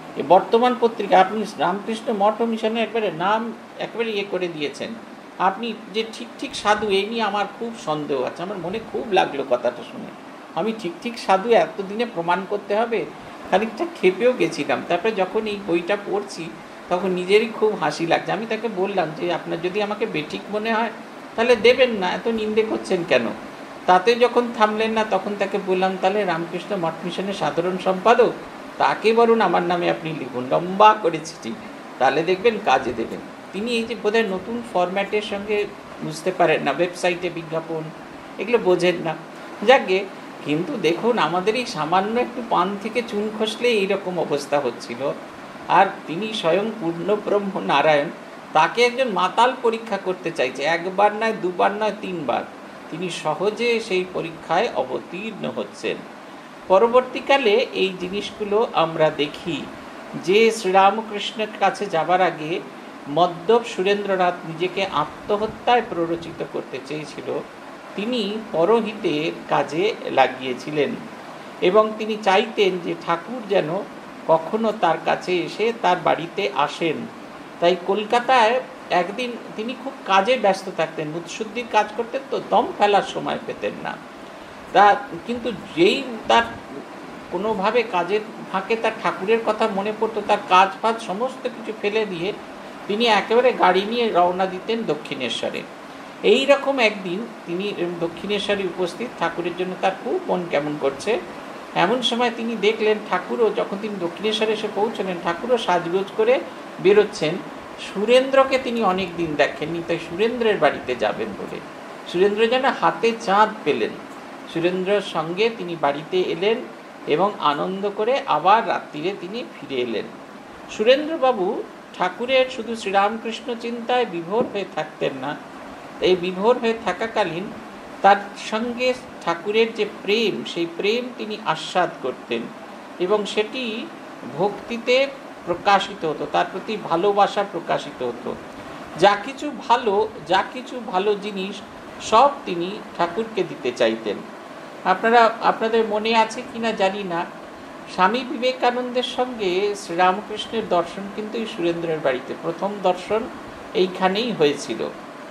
Speaker 1: বর্তমান পত্রিকা আপনি রামকৃষ্ণ মঠ ও মিশনে একবারে নাম একবারে ইয়ে করে দিয়েছেন। আপনি যে ঠিক ঠিক সাধু, এই নিয়ে আমার খুব সন্দেহ আছে। আমার মনে খুব লাগলো কথাটা শুনে, আমি ঠিক ঠিক সাধু এতদিনে প্রমাণ করতে হবে, খানিকটা ক্ষেপেও গেছিলাম। তারপরে যখন এই বইটা পড়ছি তখন নিজেরই খুব হাসি লাগছে। আমি তাকে বললাম যে আপনার যদি আমাকে বেঠিক মনে হয় তাহলে দেবেন না, এত নিন্দে করছেন কেন? তাতে যখন থামলেন না তখন তাকে বললাম তাহলে রামকৃষ্ণ মঠ মিশনের সাধারণ সম্পাদক তাকে বলুন আমার নামে আপনি লিখুন লম্বা করে চিঠি, তাহলে দেখবেন কাজে দেবেন। তিনি এই যে বোধহয় নতুন ফরম্যাটের সঙ্গে বুঝতে পারেন না, ওয়েবসাইটে বিজ্ঞাপন এগুলো বোঝেন না, যাকে। কিন্তু দেখুন আমাদের এই সামান্য একটু পান থেকে চুন খসলে এইরকম অবস্থা হচ্ছিল, আর তিনি স্বয়ং পূর্ণব্রহ্ম নারায়ণ, তাকে একজন মাতাল পরীক্ষা করতে চাইছে, একবার নয় দুবার নয় তিনবার, তিনি সহজে সেই পরীক্ষায় অবতীর্ণ হচ্ছেন। পরবর্তীকালে এই জিনিসগুলো আমরা দেখি যে শ্রীরামকৃষ্ণের কাছে যাবার আগে মদ্যপ সুরেন্দ্রনাথ নিজেকে আত্মহত্যায় প্ররোচিত করতে চেয়েছিল, তিনি পরহিতের কাজে লাগিয়েছিলেন এবং তিনি চাইতেন যে ঠাকুর যেন কখনো তার কাছে এসে তার বাড়িতে আসেন। তাই কলকাতায় একদিন তিনি খুব কাজে ব্যস্ত থাকতেন, মুৎসুদ্দির কাজ করতেন, তো দম ফেলার সময় পেতেন না। তা কিন্তু যেই তার কোনোভাবে কাজের ফাঁকে তার ঠাকুরের কথা মনে পড়তো, তার কাজ ফাজ সমস্ত কিছু ফেলে দিয়ে তিনি একেবারে গাড়ি নিয়ে রওনা দিতেন দক্ষিণেশ্বরে। এই রকম একদিন তিনি দক্ষিণেশ্বরে উপস্থিত, ঠাকুরের জন্য তার খুব মন কেমন করছে। এমন সময় তিনি দেখলেন ঠাকুরও, যখন তিনি দক্ষিণেশ্বরে এসে পৌঁছলেন, ঠাকুরও সাজগোজ করে বেরোচ্ছেন। সুরেন্দ্রকে তিনি অনেক দিন দেখেননি, তাই সুরেন্দ্রের বাড়িতে যাবেন বলে সুরেন্দ্র যেন হাতে চাঁদ পেলেন। সুরেন্দ্রের সঙ্গে তিনি বাড়িতে এলেন এবং আনন্দ করে আবার রাত্রিরে তিনি ফিরে এলেন। সুরেন্দ্রবাবু ঠাকুরের শুধু শ্রীরামকৃষ্ণ চিন্তায় বিভোর হয়ে থাকতেন না, এই বিভোর হয়ে থাকাকালীন তার সঙ্গে ঠাকুরের যে প্রেম, সেই প্রেম তিনি আস্বাদ করতেন এবং সেটি ভক্তিতে প্রকাশিত হতো, তার প্রতি ভালোবাসা প্রকাশিত হতো। যা কিছু ভালো যা কিছু ভালো জিনিস সব তিনি ঠাকুরকে দিতে চাইতেন। আপনারা আপনাদের মনে আছে কিনা জানি না, স্বামী বিবেকানন্দের সঙ্গে শ্রীরামকৃষ্ণের দর্শন কিন্তু এই সুরেন্দ্রের বাড়িতে প্রথম দর্শন এইখানেই হয়েছিল।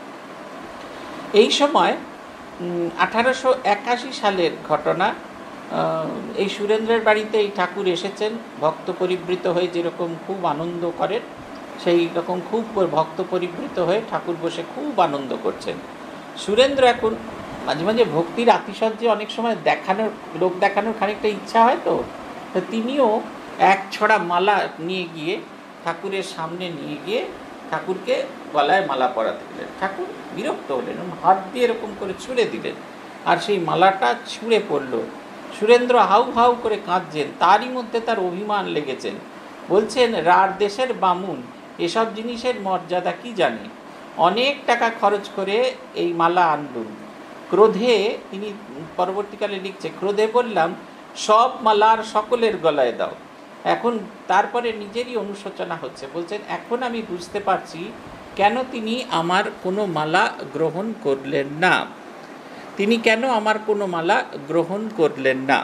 Speaker 1: এই সময় আঠারোশো একাশি সালের ঘটনা। এই সুরেন্দ্রের বাড়িতে এই ঠাকুর এসেছেন ভক্ত পরিবৃত হয়ে, যেরকম খুব আনন্দ করেন সেই রকম খুব ভক্ত পরিবৃত হয়ে ঠাকুর বসে খুব আনন্দ করছেন। সুরেন্দ্র এখন মাঝে মাঝে ভক্তির আতিশয্যে অনেক সময় দেখানোর, লোক দেখানোর খানিকটা ইচ্ছা হয়, তো তিনিও এক ছড়া মালা নিয়ে গিয়ে ঠাকুরের সামনে নিয়ে গিয়ে ঠাকুরকে গলায় মালা পরাতে দিলেন। ঠাকুর বিরক্ত হলেন, হাত দিয়ে এরকম করে ছুঁড়ে দিলেন, আর সেই মালাটা ছুঁড়ে পড়ল। সুরেন্দ্র হাউ হাউ করে কাঁদছেন, তারই মধ্যে তার অভিমান লেগেছেন, বলছেন রার দেশের বামুন এসব জিনিসের মর্যাদা কি জানে, অনেক টাকা খরচ করে এই মালা আনলুম। ক্রোধে তিনি পরবর্তীকালে লিখছে, ক্রোধে বললাম সব মালার সকলের গলায় দাও। এখন তারপরে নিজেরই অনুশোচনা হচ্ছে, বলছেন এখন আমি বুঝতে পারছি কেন তিনি আমার কোনো মালা গ্রহণ করলেন না, তিনি কেন আমার কোনো মালা গ্রহণ করলেন না।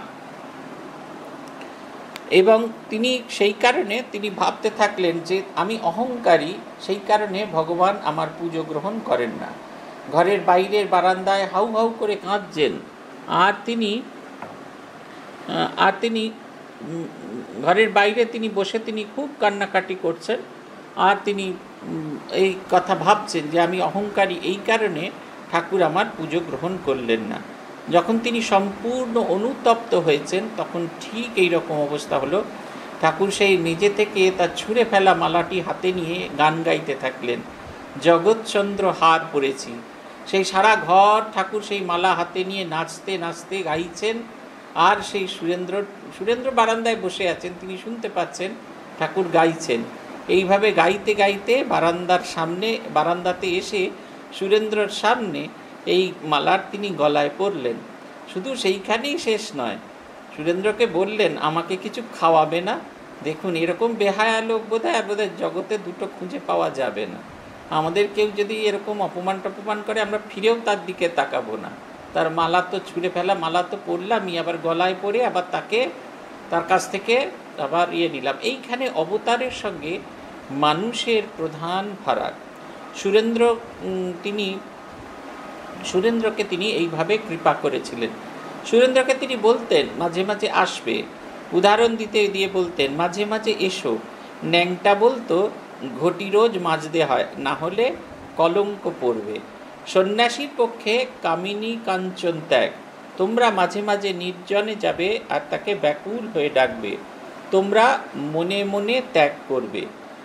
Speaker 1: এবং তিনি সেই কারণে তিনি ভাবতে থাকলেন যে আমি অহংকারী, সেই কারণে ভগবান আমার পুজো গ্রহণ করেন না। ঘরের বাইরের বারান্দায় হাউ হাউ করে কাঁদছেন, আর তিনি আর তিনি ঘরের বাইরে তিনি বসে তিনি খুব কান্নাকাটি করছেন, আর তিনি এই কথা ভাবছেন যে আমি অহংকারী, এই কারণে ঠাকুর আমার পুজো গ্রহণ করলেন না। যখন তিনি সম্পূর্ণ অনুতপ্ত হয়েছেন তখন ঠিক এই রকম অবস্থা হলো। ঠাকুর সেই নিজে থেকে তার ছুঁড়ে ফেলা মালাটি হাতে নিয়ে গান গাইতে থাকলেন, জগৎচন্দ্র হার পড়েছি। সেই সারা ঘর ঠাকুর সেই মালা হাতে নিয়ে নাচতে নাচতে গাইছেন, আর সেই সুরেন্দ্র সুরেন্দ্র বারান্দায় বসে আছেন, তিনি শুনতে পাচ্ছেন ঠাকুর গাইছেন। এইভাবে গাইতে গাইতে বারান্দার সামনে বারান্দাতে এসে সুরেন্দ্রর সামনে এই মালার তিনি গলায় পরলেন। শুধু সেইখানেই শেষ নয়, সুরেন্দ্রকে বললেন আমাকে কিছু খাওয়াবে না? দেখুন এরকম বেহায়া লোক বোধহয় আর বোধহয় জগতে দুটো খুঁজে পাওয়া যাবে না। আমাদের কেউ যদি এরকম অপমান টপমান করে আমরা ফিরেও তার দিকে তাকাবো না। তার মালা তো ছুঁড়ে ফেলা মালা তো পরলামই, আবার গলায় পরে আবার তাকে তার কাছ থেকে আবার ইয়ে নিলাম। এইখানে অবতারের সঙ্গে মানুষের প্রধান ফারাক। সুরেন্দ্র তিনি সুরেন্দ্রকে তিনি এইভাবে কৃপা করেছিলেন। সুরেন্দ্রকে তিনি বলতেন মাঝে মাঝে আসবে, উদাহরণ দিতে দিয়ে বলতেন মাঝে মাঝে এসো। ন্যাংটা বলতো ঘটি রোজ মাজতে হয়, না হলে কলঙ্ক পড়বে। সন্ন্যাসীর পক্ষে কামিনী কাঞ্চন ত্যাগ, তোমরা মাঝে মাঝে নির্জনে যাবে আর তাকে ব্যাকুল হয়ে ডাকবে, তোমরা মনে মনে ত্যাগ করবে।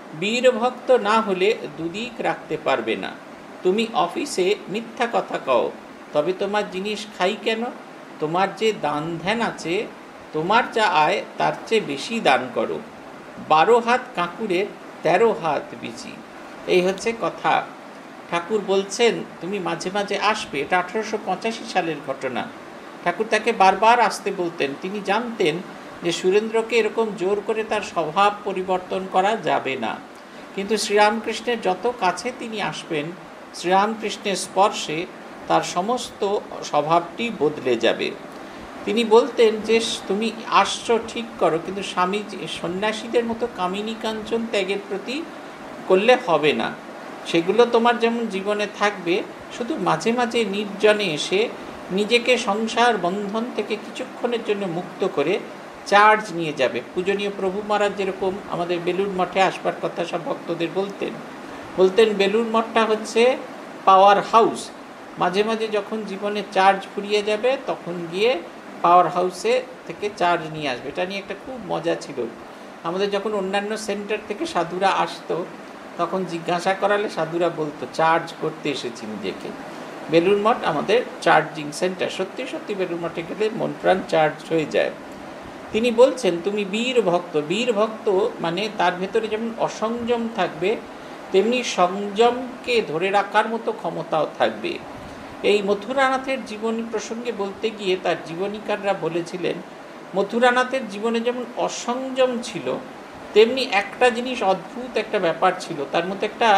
Speaker 1: বীরভক্ত না হলে দুদিক রাখতে পারবে না। তুমি অফিসে মিথ্যা কথা কও, তবে তোমার জিনিস খাই কেন? তোমার যে দান ধ্যান আছে, তোমার যা আয় তার চেয়ে বেশি দান করো। বারো হাত কাঁকুরের তেরো হাত বিচি, এই হচ্ছে কথা। ঠাকুর বলছেন তুমি মাঝে মাঝে আসবে। এটা আঠারোশো পঁচাশি সালের ঘটনা। ঠাকুর তাকে বারবার আসতে বলতেন। তিনি জানতেন যে সুরেন্দ্রকে এরকম জোর করে তার স্বভাব পরিবর্তন করা যাবে না, কিন্তু শ্রীরামকৃষ্ণের যত কাছে তিনি আসবেন, শ্রীরামকৃষ্ণের স্পর্শে তার সমস্ত স্বভাবটি বদলে যাবে। তিনি বলতেন যে তুমি আসছো ঠিক করো, কিন্তু স্বামী সন্ন্যাসীদের মতো কামিনী কাঞ্চন ত্যাগের প্রতি করলে হবে না। সেগুলো তোমার যেমন জীবনে থাকবে, শুধু মাঝে মাঝে নির্জনে এসে নিজেকে সংসার বন্ধন থেকে কিছুক্ষণের জন্য মুক্ত করে চার্জ নিয়ে যাবে। পূজনীয় প্রভু মহারাজ যেরকম আমাদের বেলুড় মঠে আসবার কথা সব ভক্তদের বলতেন বলতেন বেলুড় মঠটা হচ্ছে পাওয়ার হাউস। মাঝে মাঝে যখন জীবনে চার্জ ফুরিয়ে যাবে তখন গিয়ে পাওয়ার হাউসে থেকে চার্জ নিয়ে আসবে। এটা নিয়ে একটা খুব মজা ছিল। আমাদের যখন অন্যান্য সেন্টার থেকে সাধুরা আসতো তখন জিজ্ঞাসা করালে সাধুরা বলতো চার্জ করতে এসেছি নিজেকে। বেলুড় মঠ আমাদের চার্জিং সেন্টার। সত্যি সত্যি বেলুড় মঠে গেলে মন প্রাণ চার্জ হয়ে যায়। তিনি বলছেন তুমি বীর ভক্ত। বীর ভক্ত মানে তার ভেতরে যেমন অসংযম থাকবে, তেমনি সংযমকে ধরে রাখার মতো ক্ষমতাও থাকবে। এই মথুরানাথের জীবনী প্রসঙ্গে বলতে গিয়ে তার জীবনীকাররা বলেছিলেন মথুরানাথের জীবনে যেমন অসংযম ছিল, তেমনি একটা জিনিস অদ্ভুত একটা ব্যাপার ছিল, তার মধ্যে একটা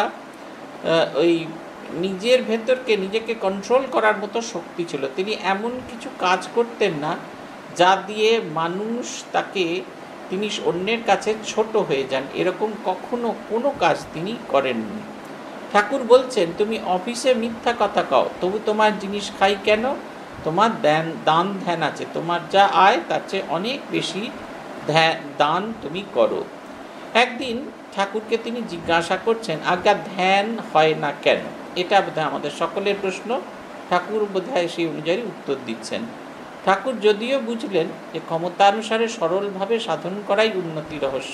Speaker 1: ওই নিজের ভেতরকে নিজেকে কন্ট্রোল করার মতো শক্তি ছিল। তিনি এমন কিছু কাজ করতেন না যা দিয়ে মানুষ তাকে তিনি অন্যের কাছে ছোট হয়ে যান, এরকম কখনো কোনো কাজ তিনি করেননি। ঠাকুর বলছেন তুমি অফিসে মিথ্যা কথা কও, তবু তোমার জিনিস খাই কেন? তোমার দান দান ধ্যান আছে, তোমার যা আয় তার চেয়ে অনেক বেশি দান তুমি করো। একদিন ঠাকুরকে তিনি জিজ্ঞাসা করছেন আজ্ঞা ধ্যান হয় না কেন? এটা বোধহয় আমাদের সকলের প্রশ্ন। ঠাকুর বোধহয় সেই অনুযায়ী উত্তর দিচ্ছেন। ঠাকুর যদিও বুঝলেন যে ক্ষমতানুসারে সরলভাবে সাধন করাই উন্নতি রহস্য,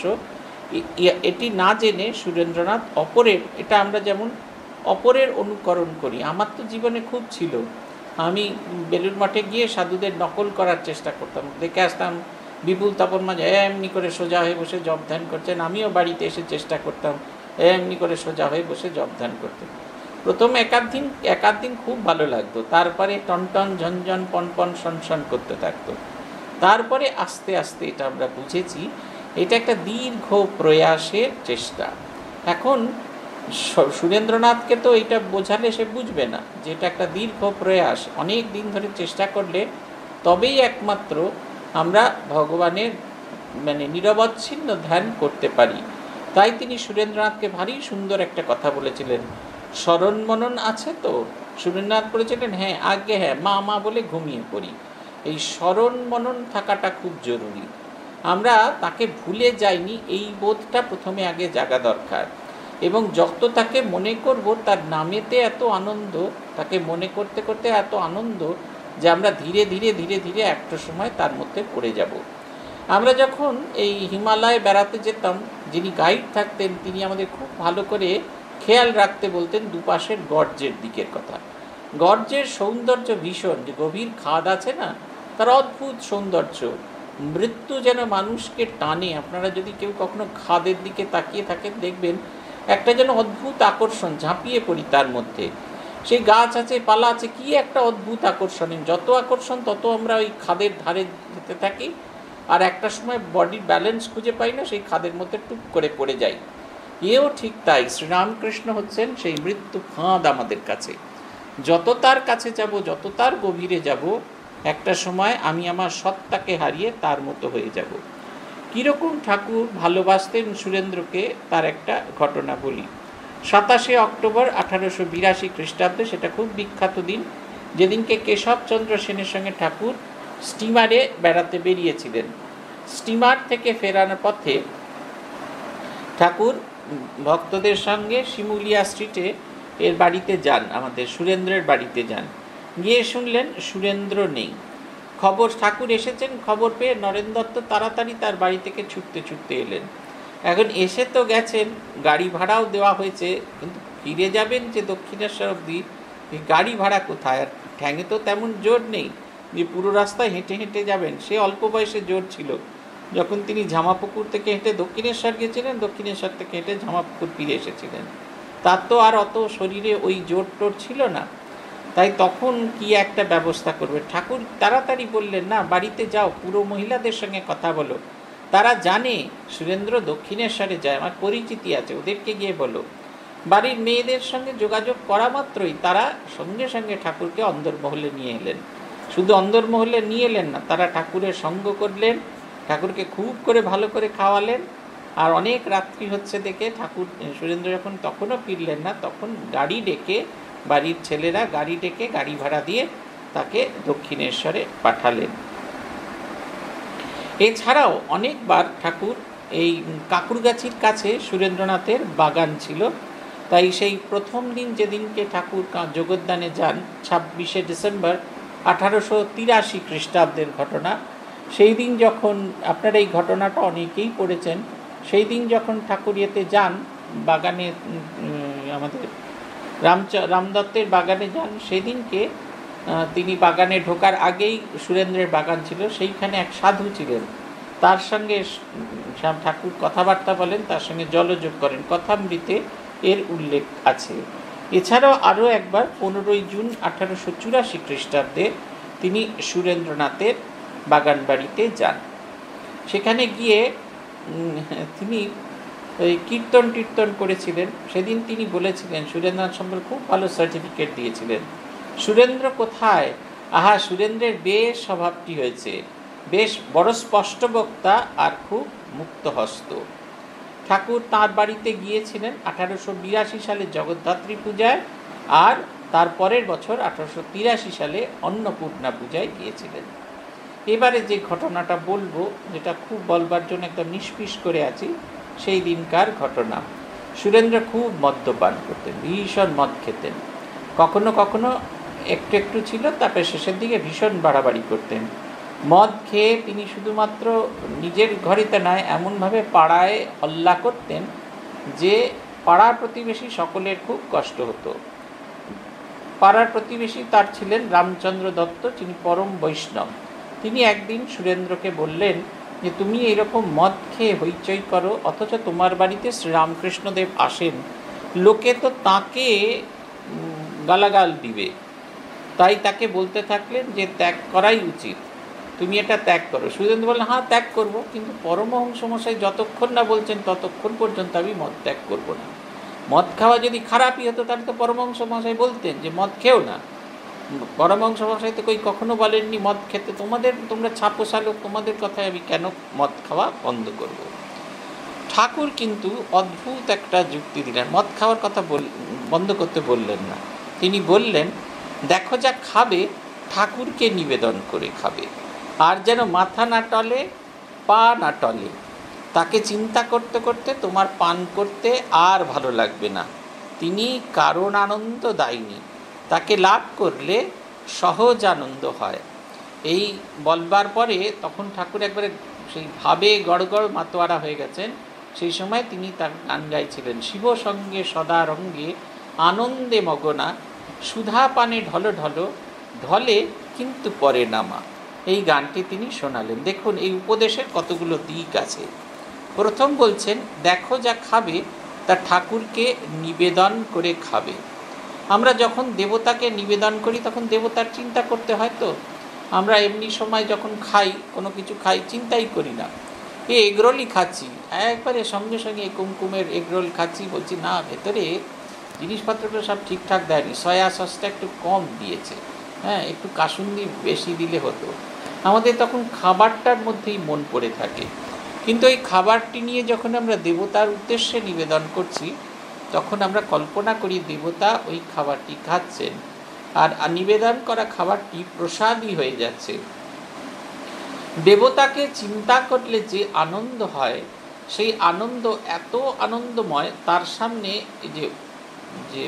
Speaker 1: এটি না জেনে সুরেন্দ্রনাথ অপরের, এটা আমরা যেমন অপরের অনুকরণ করি, আমার তো জীবনে খুব ছিল। আমি বেলুড় মঠে গিয়ে সাধুদের নকল করার চেষ্টা করতাম, দেখে আসতাম বিপুল তপন মাঝে এমনি করে সোজা হয়ে বসে জপ ধ্যান করছেন, আমিও বাড়িতে এসে চেষ্টা করতাম এমনি করে সোজা হয়ে বসে জপ ধ্যান করতে। প্রথম একাধ দিন একাধ দিন খুব ভালো লাগতো, তারপরে টনটন ঝনঝন পনপন সনসন করতে থাকতো। তারপরে আস্তে আস্তে এটা আমরা বুঝেছি এটা একটা দীর্ঘ প্রয়াসের চেষ্টা। এখন সুরেন্দ্রনাথকে তো এটা বোঝালে সে বুঝবে না যে এটা একটা দীর্ঘ প্রয়াস, অনেক দিন ধরে চেষ্টা করলে তবেই একমাত্র আমরা ভগবানের মানে নিরবচ্ছিন্ন ধ্যান করতে পারি। তাই তিনি সুরেন্দ্রনাথকে ভারী সুন্দর একটা কথা বলেছিলেন, স্মরণ মনন আছে তো? সুরেন্দ্রনাথ বলেছিলেন হ্যাঁ, আগে হ্যাঁ, মা মা বলে ঘুমিয়ে পড়ি। এই স্মরণ মনন থাকাটা খুব জরুরি। আমরা তাকে ভুলে যাইনি, এই বোধটা প্রথমে আগে জাগা দরকার। এবং যত তাকে মনে করব তার নামেতে এত আনন্দ, তাকে মনে করতে করতে এত আনন্দ যে আমরা ধীরে ধীরে ধীরে ধীরে একটা সময় তার মধ্যে পড়ে যাব। আমরা যখন এই হিমালয়ে বেড়াতে যেতাম, যিনি গাইড থাকতেন তিনি আমাদের খুব ভালো করে খেয়াল রাখতে বলতেন দুপাশের গর্জের দিকের কথা। গর্জের সৌন্দর্য ভীষণ, যে গভীর খাদ আছে না, তার অদ্ভুত সৌন্দর্য। মৃত্যু যেন মানুষকে টানে। আপনারা যদি কেউ কখনো খাদের দিকে তাকিয়ে থাকেন দেখবেন একটা যেন অদ্ভুত আকর্ষণ, ঝাঁপিয়ে পড়ি তার মধ্যে। সেই গাছ আছে, পালা আছে, কি একটা অদ্ভুত আকর্ষণ। যত আকর্ষণ তত আমরা ওই খাদের ধারে যেতে থাকি, আর একটা সময় বডির ব্যালেন্স খুঁজে পাই না, সেই খাদের মধ্যে টুপ করে পড়ে যাই। এও ঠিক তাই, শ্রীরামকৃষ্ণ হচ্ছেন সেই মৃত্যু ফাঁদ আমাদের কাছে। যত তার কাছে যাব, যত তার গভীরে যাব, একটা সময় আমি আমার সত্তাকে হারিয়ে তার মতো হয়ে যাব। কীরকম ঠাকুর ভালোবাসতেন সুরেন্দ্রকে তার একটা ঘটনা বলি। সাতাশে অক্টোবর আঠারোশো বিরাশি খ্রিস্টাব্দে, সেটা খুব বিখ্যাত দিন, যেদিনকে কেশবচন্দ্র সেনের সঙ্গে ঠাকুর স্টিমারে বেড়াতে বেরিয়েছিলেন। স্টিমার থেকে ফেরানোর পথে ঠাকুর ভক্তদের সঙ্গে শিমুলিয়া স্ট্রিটে এর বাড়িতে যান, আমাদের সুরেন্দ্রের বাড়িতে যান। গিয়ে শুনলেন সুরেন্দ্র নেই। খবর, ঠাকুর এসেছেন খবর পেয়ে নরেন দত্ত তাড়াতাড়ি তার বাড়ি থেকে ছুটতে ছুটতে এলেন। এখন এসে তো গেছেন, গাড়ি ভাড়াও দেওয়া হয়েছে, কিন্তু ফিরে যাবেন যে দক্ষিণেশ্বর অবধি, গাড়ি ভাড়া কোথায়? আর ঠ্যাঙে তো তেমন জোর নেই যে পুরো রাস্তায় হেঁটে হেঁটে যাবেন। সে অল্প বয়সে জোর ছিল। যখন তিনি ঝামাপুকুর থেকে হেঁটে দক্ষিণেশ্বর গেছিলেন, দক্ষিণেশ্বর থেকে হেঁটে ঝামাপুকুর ফিরে এসেছিলেন, তার তো আর অত শরীরে ওই জোর টোর ছিল না। তাই তখন কি একটা ব্যবস্থা করবে? ঠাকুর তাড়াতাড়ি বললেন, না, বাড়িতে যাও, পুরো মহিলাদের সঙ্গে কথা বলো, তারা জানে সুরেন্দ্র দক্ষিণেশ্বরে যায়, আমার পরিচিতি আছে, ওদেরকে গিয়ে বলো। বাড়ির মেয়েদের সঙ্গে যোগাযোগ করা মাত্রই তারা সঙ্গে সঙ্গে ঠাকুরকে অন্দরমহলে নিয়ে এলেন। শুধু অন্দরমহলে নিয়ে এলেন না, তারা ঠাকুরের সঙ্গ করলেন, ঠাকুরকে খুব করে ভালো করে খাওয়ালেন। আর অনেক রাত্রি হচ্ছে দেখে ঠাকুর সুরেন্দ্র যখন তখনও ফিরলেন না, তখন গাড়ি ডেকে, বাড়ির ছেলেরা গাড়ি ডেকে গাড়ি ভাড়া দিয়ে তাকে দক্ষিণেশ্বরে পাঠালেন। এছাড়াও অনেকবার ঠাকুর এই কাকুরগাছির কাছে সুরেন্দ্রনাথের বাগান ছিল, তাই সেই প্রথম দিন যেদিনকে ঠাকুর জগদ্দানে যান, ছাব্বিশে ডিসেম্বর আঠারোশো তিরাশি খ্রিস্টাব্দের ঘটনা, সেই দিন যখন, আপনারা এই ঘটনাটা অনেকেই পড়েছেন, সেই দিন যখন ঠাকুর ইয়েতে যান বাগানে, আমাদের রামচ রামদত্তের বাগানে যান, সেদিনকে তিনি বাগানে ঢোকার আগেই সুরেন্দ্রের বাগান ছিল, সেইখানে এক সাধু ছিলেন, তার সঙ্গে ঠাকুর কথাবার্তা বলেন, তার সঙ্গে জলযোগ করেন, কথামৃতে এর উল্লেখ আছে। এছাড়াও আরও একবার পনেরোই জুন আঠারোশো চুরাশি খ্রিস্টাব্দে তিনি সুরেন্দ্রনাথের বাগান বাড়িতে যান। সেখানে গিয়ে তিনি কীর্তন টীর্তন করেছিলেন। সেদিন তিনি বলেছিলেন, সুরেন্দ্রনাথ সম্পর্কে খুব ভালো সার্টিফিকেট দিয়েছিলেন। সুরেন্দ্র কোথায়? আহা, সুরেন্দ্রের বেশ স্বভাবটি হয়েছে, বেশ বড় স্পষ্ট বক্তা আর খুব মুক্তহস্ত। ঠাকুর তাঁর বাড়িতে গিয়েছিলেন আঠারোশো বিরাশি সালে জগদ্ধাত্রী পূজায়, আর তার পরের বছর আঠারোশো তিরাশি সালে অন্নপূর্ণা পূজায় গিয়েছিলেন। এবারে যে ঘটনাটা বলবো, যেটা খুব বলবার জন্য একদম নিষ্পিস করে আছি, সেই দিনকার ঘটনা। সুরেন্দ্র খুব মদ্যপান করতেন, ভীষণ মদ খেতেন, কখনো কখনো একটু একটু ছিল, তারপরে শেষের দিকে ভীষণ বাড়াবাড়ি করতেন। মদ খেয়ে তিনি শুধুমাত্র নিজের ঘরেতে নয়, এমনভাবে পাড়ায় হল্লা করতেন যে পাড়ার প্রতিবেশী সকলের খুব কষ্ট হতো। পাড়ার প্রতিবেশী তার ছিলেন রামচন্দ্র দত্ত, যিনি পরম বৈষ্ণব। তিনি একদিন সুরেন্দ্রকে বললেন যে তুমি এইরকম মদ খেয়ে হইচই করো, অথচ তোমার বাড়িতে শ্রীরামকৃষ্ণদেব আসেন, লোকে তো তাকে গালাগাল দিবে, তাই তাকে বলতে থাকলেন যে ত্যাগ করাই উচিত, তুমি এটা ত্যাগ করো। সুরেন্দ্র বললেন, হ্যাঁ ত্যাগ করব, কিন্তু পরমহংস মশাই যতক্ষণ না বলছেন ততক্ষণ পর্যন্ত আমি মদ ত্যাগ করব না। মদ খাওয়া যদি খারাপই হতো তাহলে তো পরমহংস মশাই বলতেন যে মদ খেও না। পরমহংস মশাই তো কই কখনো বলেননি মদ খেতে, তোমাদের তোমরা ছাপোষা লোক, তোমাদের কথায় আমি কেন মদ খাওয়া বন্ধ করব। ঠাকুর কিন্তু অদ্ভুত একটা যুক্তি দিলেন, মদ খাওয়ার কথা বন্ধ করতে বললেন না। তিনি বললেন, দেখো যা খাবে ঠাকুরকে নিবেদন করে খাবে, আর যেন মাথা না টলে, পা না টলে। তাকে চিন্তা করতে করতে তোমার পান করতে আর ভালো লাগবে না। তিনি কারণ আনন্দ দায়নি, তাকে লাভ করলে সহজ আনন্দ হয়। এই বলবার পরে তখন ঠাকুর একবারে সেই ভাবে গড়গড় মাতোয়ারা হয়ে গেছেন। সেই সময় তিনি তার গান গাইছিলেন, শিব সঙ্গে সদা রঙ্গে আনন্দে মগনা, সুধা পানে ঢলো ঢলো, ঢলে কিন্তু পরে নামা। এই গানটি তিনি শোনালেন। দেখুন এই উপদেশের কতগুলো দিক আছে। প্রথম বলছেন, দেখো যা খাবে তা ঠাকুরকে নিবেদন করে খাবে। আমরা যখন দেবতাকে নিবেদন করি তখন দেবতার চিন্তা করতে হয় তো। আমরা এমনি সময় যখন খাই, কোনো কিছু খাই, চিন্তাই করি না। এই এগরোলই খাচ্ছি, একবারে সঙ্গে সঙ্গে কুমকুমের এগরোল খাচ্ছি, বলছি না ভেতরে জিনিসপত্রগুলো সব ঠিকঠাক দেয়নি, সয়া সসটা একটু কম দিয়েছে, হ্যাঁ একটু কাসুন্দি বেশি দিলে হতো। আমাদের তখন খাবারটার মধ্যেই মন পড়ে থাকে। কিন্তু এই খাবারটি নিয়ে যখন আমরা দেবতার উদ্দেশ্যে নিবেদন করছি, তখন আমরা কল্পনা করি দেবতা ওই খাবারটি খাচ্ছেন, আর নিবেদন করা খাবারটি প্রসাদই হয়ে যাচ্ছে। দেবতাকে চিন্তা করলে যে আনন্দ হয়, সেই আনন্দ এত আনন্দময়, তার সামনে যে যে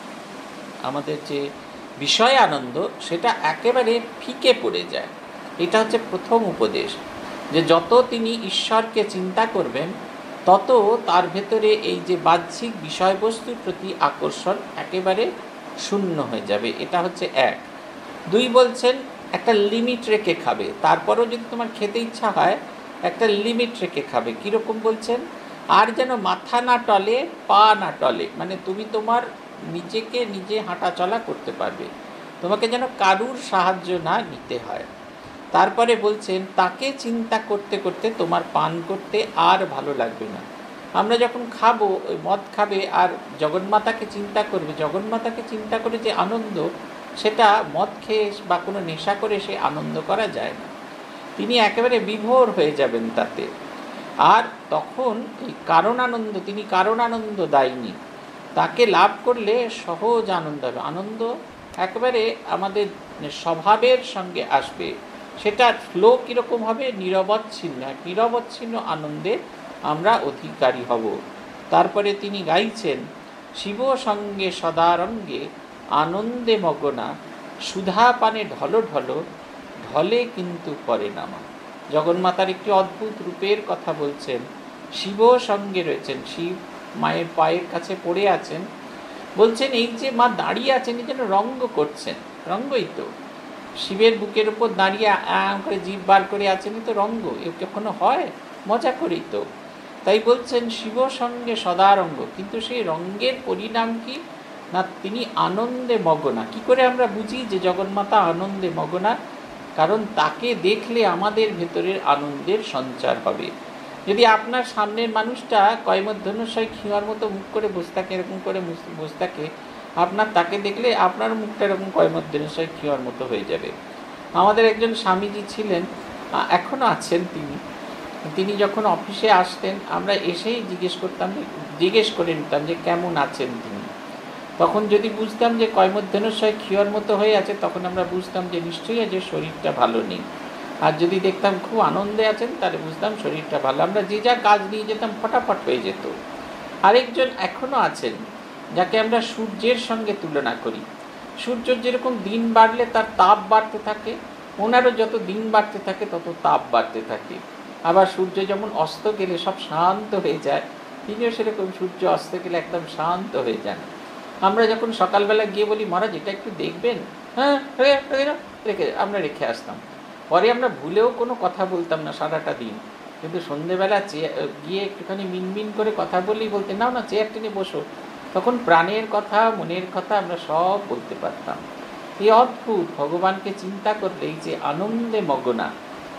Speaker 1: আমাদের যে বিষয় আনন্দ, সেটা একেবারে ফিকে পড়ে যায়। এটা হচ্ছে প্রথম উপদেশ, যে যত তিনি ঈশ্বরকে চিন্তা করবেন, তত তার ভেতরে এই যে বাহ্যিক বিষয়বস্তুর প্রতি আকর্ষণ একেবারে শূন্য হয়ে যাবে। এটা হচ্ছে এক। দুই বলছেন একটা লিমিট রেখে খাবে, তারপরও যদি তোমার খেতে ইচ্ছা হয় একটা লিমিট রেখে খাবে। কীরকম বলছেন? আর যেন মাথা না টলে, পা না টলে, মানে তুমি তোমার নিজেকে নিজে হাঁটা চলা করতে পারবে, তোমাকে যেন কারুর সাহায্য না নিতে হয়। তারপরে বলছেন তাকে চিন্তা করতে করতে তোমার পান করতে আর ভালো লাগবে না। আমরা যখন খাবো, ওই মদ খাবে আর জগন্মাতাকে চিন্তা করবে, জগন্মাতাকে চিন্তা করে যে আনন্দ, সেটা মদ খেয়ে বা কোনো নেশা করে সে আনন্দ করা যায় না। তিনি একেবারে বিভোর হয়ে যাবেন তাতে। আর তখন এই কারণ আনন্দ, তিনি কারণ আনন্দ দায়নি, তাকে লাভ করলে সহজ আনন্দ হবে। আনন্দ একেবারে আমাদের স্বভাবের সঙ্গে আসবে। সেটা ফ্লো কীরকম হবে? নিরবচ্ছিন্ন, নিরবচ্ছিন্ন আনন্দে আমরা অধিকারী হব। তারপরে তিনি গাইছেন, শিব সঙ্গে সদারঙ্গে আনন্দে মগনা, সুধা পানে ঢলো ঢলো, ঢলে কিন্তু পরে নামা। জগন্মাতার একটি অদ্ভুত রূপের কথা বলছেন। শিব সঙ্গে রয়েছেন, শিব মায়ের পায়ের কাছে পড়ে আছেন। বলছেন এই যে মা দাঁড়িয়ে আছেন, এই যেন রঙ্গ করছেন। রঙ্গই তো, শিবের বুকের উপর দাঁড়িয়ে আম করে জিভ বার করে আছেন, তো রঙ্গ। এ কখনো হয়? মজা করেই তো। তাই বলছেন শিব সঙ্গে সদারঙ্গ, কিন্তু সেই রঙ্গের পরিণাম কি না? তিনি আনন্দে মগনা। কি করে আমরা বুঝি যে জগন্মাতা আনন্দে মগনা? কারণ তাকে দেখলে আমাদের ভেতরের আনন্দের সঞ্চার হবে। যদি আপনার সামনের মানুষটা কয়মধ্যনুষয় খিঁয়ার মতো মুখ করে বসে থাকে, এরকম করে বসে থাকে, আপনার তাকে দেখলে আপনার মুখটা এরকম কয়মধ্যনুষয় খিঁয়ার মতো হয়ে যাবে। আমাদের একজন স্বামীজি ছিলেন, এখনও আছেন তিনি। তিনি যখন অফিসে আসতেন, আমরা এসেই জিজ্ঞেস করতাম, জিজ্ঞেস করে নিতাম যে কেমন আছেন তিনি। তখন যদি বুঝতাম যে কয়মধ্যনুষয় খিঁয়ার মতো হয়ে আছে, তখন আমরা বুঝতাম যে নিশ্চয়ই আজ শরীরটা ভালো নেই। আর যদি দেখতাম খুব আনন্দে আছেন, তাহলে বুঝতাম শরীরটা ভালো। আমরা যে যা কাজ নিয়ে যেতাম ফটাফট হয়ে যেত। আরেকজন এখনও আছেন, যাকে আমরা সূর্যের সঙ্গে তুলনা করি। সূর্য যেরকম দিন বাড়লে তার তাপ বাড়তে থাকে, ওনারও যত দিন বাড়তে থাকে তত তাপ বাড়তে থাকে। আবার সূর্য যেমন অস্ত গেলে সব শান্ত হয়ে যায়, তিনিও সেরকম সূর্য অস্ত গেলে একদম শান্ত হয়ে যান। আমরা যখন সকালবেলা গিয়ে বলি মহারাজ এটা একটু দেখবেন, হ্যাঁ রেখে আমরা রেখে আসতাম। পরে আমরা ভুলেও কোনো কথা বলতাম না সারাটা দিন, কিন্তু সন্ধেবেলা চেয়ে গিয়ে একটুখানি মিনমিন করে কথা বললেই বলতে নাও না চেয়ার টেনে বসো। তখন প্রাণের কথা, মনের কথা আমরা সব বলতে পারতাম। এই অদ্ভুত, ভগবানকে চিন্তা করলেই যে আনন্দে মগনা,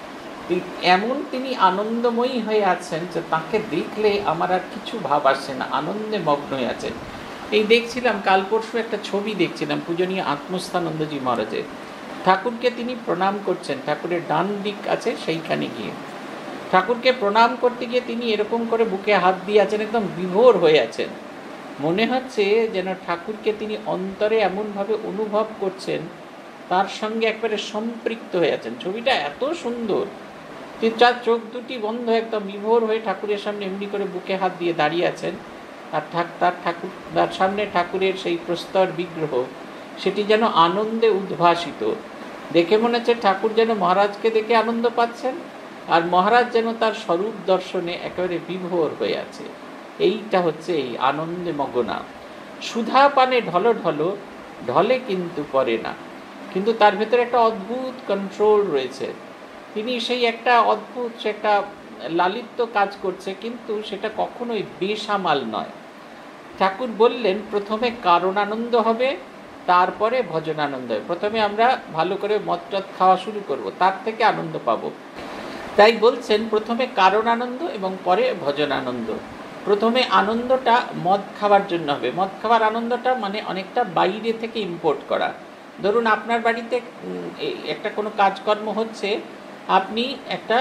Speaker 1: এমন তিনি আনন্দময়ী হয়ে আছেন যে তাকে দেখলে আমার আর কিছু ভাব আসছে না, আনন্দে মগ্ন হয়ে আছেন। এই দেখছিলাম কাল পরশু একটা ছবি দেখছিলাম পূজনীয় আত্মস্থানন্দজি মহারাজের। ঠাকুরকে তিনি প্রণাম করছেন, ঠাকুরের ডান দিক আছে সেইখানে গিয়ে ঠাকুরকে প্রণাম করতে গিয়ে তিনি এরকম করে বুকে হাত দিয়ে আছেন, একদম বিভোর হয়ে আছেন। মনে হচ্ছে যেন ঠাকুরকে তিনি অন্তরে এমনভাবে অনুভব করছেন, তার সঙ্গে একবারে সম্পৃক্ত হয়ে আছেন। ছবিটা এত সুন্দর। তিনি তার চোখ দুটি বন্ধ, একদম বিভোর হয়ে ঠাকুরের সামনে এমনি করে বুকে হাত দিয়ে দাঁড়িয়ে আছেন। আর তার ঠাকুর তার সামনে ঠাকুরের সেই প্রস্তর বিগ্রহ, সেটি যেন আনন্দে উদ্ভাসিত। দেখে মনে হচ্ছে ঠাকুর যেন মহারাজকে দেখে আনন্দ পাচ্ছেন, আর মহারাজ যেন তার স্বরূপ দর্শনে একেবারে বিভোর হয়ে আছে। এইটা হচ্ছে এই আনন্দে মগনা। সুধা পানে ঢলো ঢলো, ঢলে কিন্তু পড়ে না। কিন্তু তার ভেতরে একটা অদ্ভুত কন্ট্রোল রয়েছে। তিনি সেই একটা অদ্ভুত, সে একটা লালিত্য কাজ করছে, কিন্তু সেটা কখনোই বেসামাল নয়। ঠাকুর বললেন প্রথমে কারণানন্দ হবে, তারপরে ভজনানন্দ হবে। প্রথমে আমরা ভালো করে মদ টদ খাওয়া শুরু করব, তার থেকে আনন্দ পাবো। তাই বলছেন প্রথমে কারণানন্দ এবং পরে ভজনানন্দ। প্রথমে আনন্দটা মদ খাওয়ার জন্য হবে। মদ খাওয়ার আনন্দটা মানে অনেকটা বাইরে থেকে ইম্পোর্ট করা। ধরুন আপনার বাড়িতে একটা কোনো কাজকর্ম হচ্ছে, আপনি একটা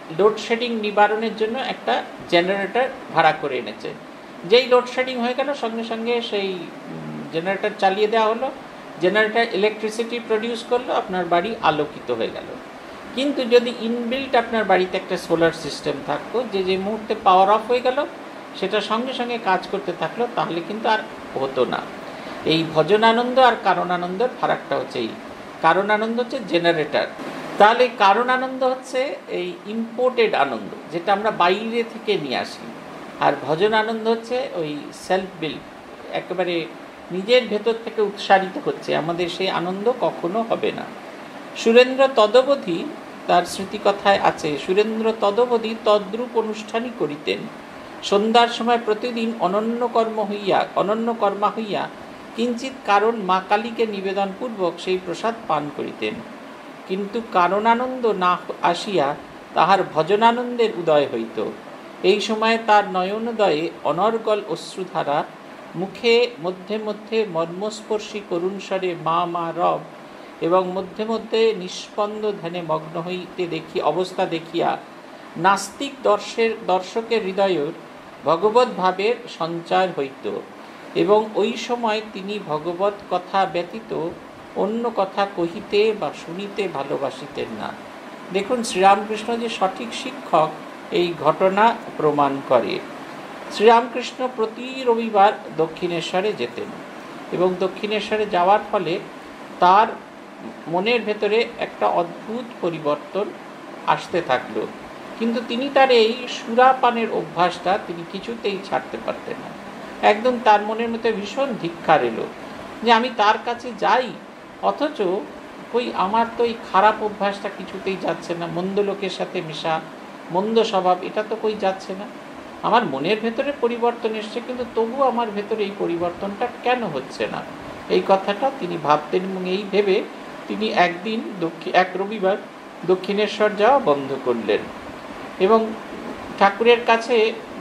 Speaker 1: লোডশেডিং নিবারণের জন্য একটা জেনারেটর ভাড়া করে এনেছে। যেই লোডশেডিং হয়ে গেল সঙ্গে সঙ্গে সেই জেনারেটর চালিয়ে দেওয়া হলো, জেনারেটর ইলেকট্রিসিটি প্রডিউস করলো, আপনার বাড়ি আলোকিত হয়ে গেল। কিন্তু যদি ইনবিল্ট আপনার বাড়িতে একটা সোলার সিস্টেম থাকতো, যে যে মুহূর্তে পাওয়ার অফ হয়ে গেল সেটা সঙ্গে সঙ্গে কাজ করতে থাকলো, তাহলে কিন্তু আর হতো না। এই ভজনানন্দ আর কারণানন্দের ফারাকটা হচ্ছে এই, কারণানন্দ হচ্ছে জেনারেটর, তাহলে কারণানন্দ হচ্ছে এই ইম্পোর্টেড আনন্দ, যেটা আমরা বাইরে থেকে নিয়ে আসি, আর ভজনানন্দ হচ্ছে ওই সেলফ বিল্ড, একেবারে নিজের ভেতর থেকে উৎসারিত হচ্ছে, আমাদের সেই আনন্দ কখনো হবে না। সুরেন্দ্র তদবধি, তার স্মৃতিকথায় আছে, সুরেন্দ্র তদবধি তদ্রূপ অনুষ্ঠানই করিতেন। সন্ধ্যার সময় প্রতিদিন অনন্য কর্ম হইয়া অনন্য কর্মা হইয়া কিঞ্চিত কারণ মা কালীকে নিবেদনপূর্বক সেই প্রসাদ পান করিতেন। কিন্তু কারণানন্দ না আসিয়া তাহার ভজনানন্দের উদয় হইত। এই সময় তার নয়নোদয়ে অনর্গল অশ্রুধারা, মুখে মধ্যে মধ্যে মর্মস্পর্শী করুণস্বরে মা মা রব, এবং মধ্যে মধ্যে নিষ্পন্দ ধ্যানে মগ্ন হইতে দেখি অবস্থা দেখিয়া নাস্তিক দর্শের দর্শকের হৃদয়ের ভগবত ভাবের সঞ্চার হইত, এবং ওই সময় তিনি ভগবত কথা ব্যতীত অন্য কথা কহিতে বা শুনিতে ভালোবাসিতেন না। দেখুন শ্রীরামকৃষ্ণ যে সঠিক শিক্ষক এই ঘটনা প্রমাণ করে। শ্রীরামকৃষ্ণ প্রতি রবিবার দক্ষিণেশ্বরে যেতেন, এবং দক্ষিণেশ্বরে যাওয়ার ফলে তার মনের ভেতরে একটা অদ্ভুত পরিবর্তন আসতে থাকলো। কিন্তু তিনি তার এই সুরাপানের অভ্যাসটা তিনি কিছুতেই ছাড়তে পারতেন না। একদম তার মনের মধ্যে ভীষণ ধিক্কার এলো যে আমি তার কাছে যাই, অথচ ওই আমার তো এই খারাপ অভ্যাসটা কিছুতেই যাচ্ছে না, মন্দ লোকের সাথে মেশা, মন্দ স্বভাব, এটা তো কই যাচ্ছে না। আমার মনের ভেতরে পরিবর্তন এসছে, কিন্তু তবু আমার ভেতরে এই পরিবর্তনটা কেন হচ্ছে না, এই কথাটা তিনি ভাবতেন। এবং এই ভেবে তিনি একদিন দক্ষিণ এক রবিবার দক্ষিণেশ্বর যাওয়া বন্ধ করলেন, এবং ঠাকুরের কাছে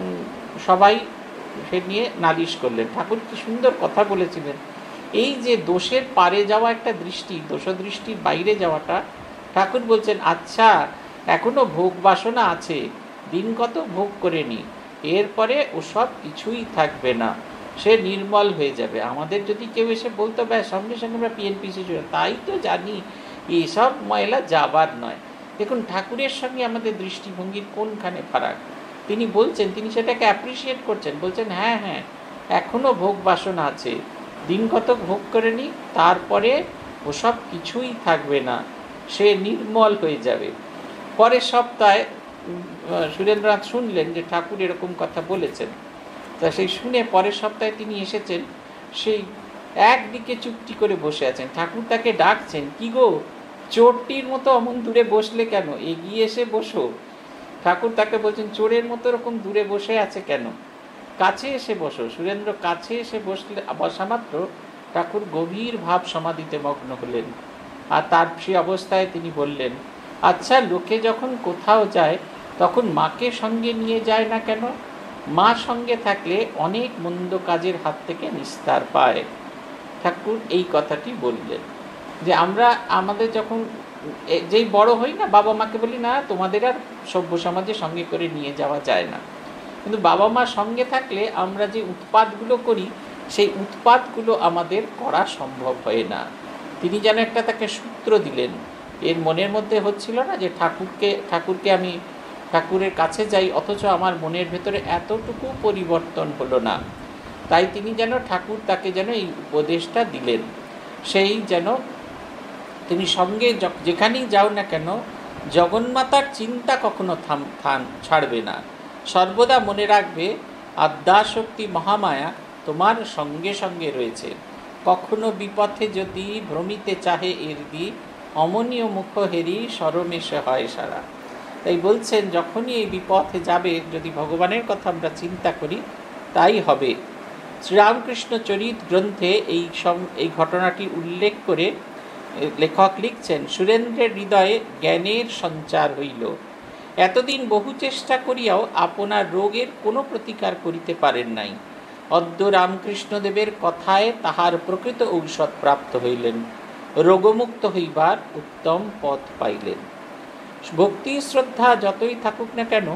Speaker 1: সবাই সে নিয়ে নালিশ করলেন। ঠাকুর কি সুন্দর কথা বলেছিলেন, এই যে দোষের পারে যাওয়া একটা দৃষ্টি, দোষদৃষ্টির বাইরে যাওয়াটা, ঠাকুর বলছেন আচ্ছা এখনো ভোগ বাসনা আছে, দিন কত ভোগ করে নি, এরপরে ওসব কিছুই থাকবে না, সে নির্মল হয়ে যাবে। আমাদের যদি কেউ এসে বলতো ব্যাস সঙ্গে সঙ্গে আমরা পিএনপিসি চলে, তাই তো জানি এইসব ময়লা যাবার নয়। দেখুন ঠাকুরের সঙ্গে আমাদের দৃষ্টিভঙ্গির কোনখানে ফারাক। তিনি বলছেন, তিনি সেটাকে অ্যাপ্রিসিয়েট করছেন, বলছেন হ্যাঁ হ্যাঁ এখনও ভোগ বাসনা আছে, দিন কত ভোগ করে নি, তারপরে ওসব কিছুই থাকবে না, সে নির্মল হয়ে যাবে। পরের সপ্তাহে সুরেন্দ্রনাথ শুনলেন যে ঠাকুর এরকম কথা বলেছেন, তা সেই শুনে পরের সপ্তাহে তিনি এসেছেন, সেই একদিকে চুপটি করে বসে আছেন। ঠাকুর তাকে ডাকছেন, কি গো চোরটির মতো অমন দূরে বসলে কেন, এগিয়ে এসে বসো। ঠাকুর তাকে বলছেন চোরের মতো এরকম দূরে বসে আছে কেন, কাছে এসে বসো। সুরেন্দ্র কাছে এসে বসলে বসা মাত্র ঠাকুর গভীর ভাব সমাধিতে মগ্ন হলেন, আর তার সেই অবস্থায় তিনি বললেন, আচ্ছা লোকে যখন কোথাও যায় তখন মাকে সঙ্গে নিয়ে যায় না কেন? মা সঙ্গে থাকলে অনেক মন্দ কাজের হাত থেকে নিস্তার পায়। ঠাকুর এই কথাটি বললেন যে আমরা আমাদের যখন যেই বড় হই না, বাবা মাকে বলি না তোমাদের আর সভ্য সমাজে সঙ্গে করে নিয়ে যাওয়া যায় না, কিন্তু বাবা মা সঙ্গে থাকলে আমরা যে উৎপাতগুলো করি সেই উৎপাতগুলো আমাদের করা সম্ভব হয় না। তিনি যেন একটা তাকে সূত্র দিলেন। এর মনের মধ্যে হচ্ছিল না যে ঠাকুরকে ঠাকুরকে আমি ঠাকুরের কাছে যাই, অথচ আমার মনের ভেতরে এতটুকু পরিবর্তন হলো না। তাই তিনি যেন ঠাকুর তাকে যেন এই উপদেশটা দিলেন, সেই যেন তুমি সঙ্গে যেখানেই যাও না কেন জগন্মাতার চিন্তা কখনো থাম থাম ছাড়বে না, সর্বদা মনে রাখবে আদ্যাশক্তি মহামায়া তোমার সঙ্গে সঙ্গে রয়েছে। কখনো বিপথে যদি ভ্রমিতে চাহে এর দি, অমনীয় মুখ হেরি সরমেশে হয় সারা। তাই বলছেন যখনই এই বিপথে যাবে, যদি ভগবানের কথা আমরা চিন্তা করি তাই হবে। শ্রীরামকৃষ্ণ চরিত গ্রন্থে এই সব এই ঘটনাটি উল্লেখ করে লেখক লিখছেন, সুরেন্দ্রের হৃদয়ে জ্ঞানের সঞ্চার হইল। এতদিন বহু চেষ্টা করিয়াও আপনার রোগের কোনো প্রতিকার করিতে পারেন নাই। অদ্য রামকৃষ্ণদেবের কথায় তাহার প্রকৃত ঔষধ প্রাপ্ত হইলেন, রোগমুক্ত হইবার উত্তম পথ পাইলেন। ভক্তি শ্রদ্ধা যতই থাকুক না কেন,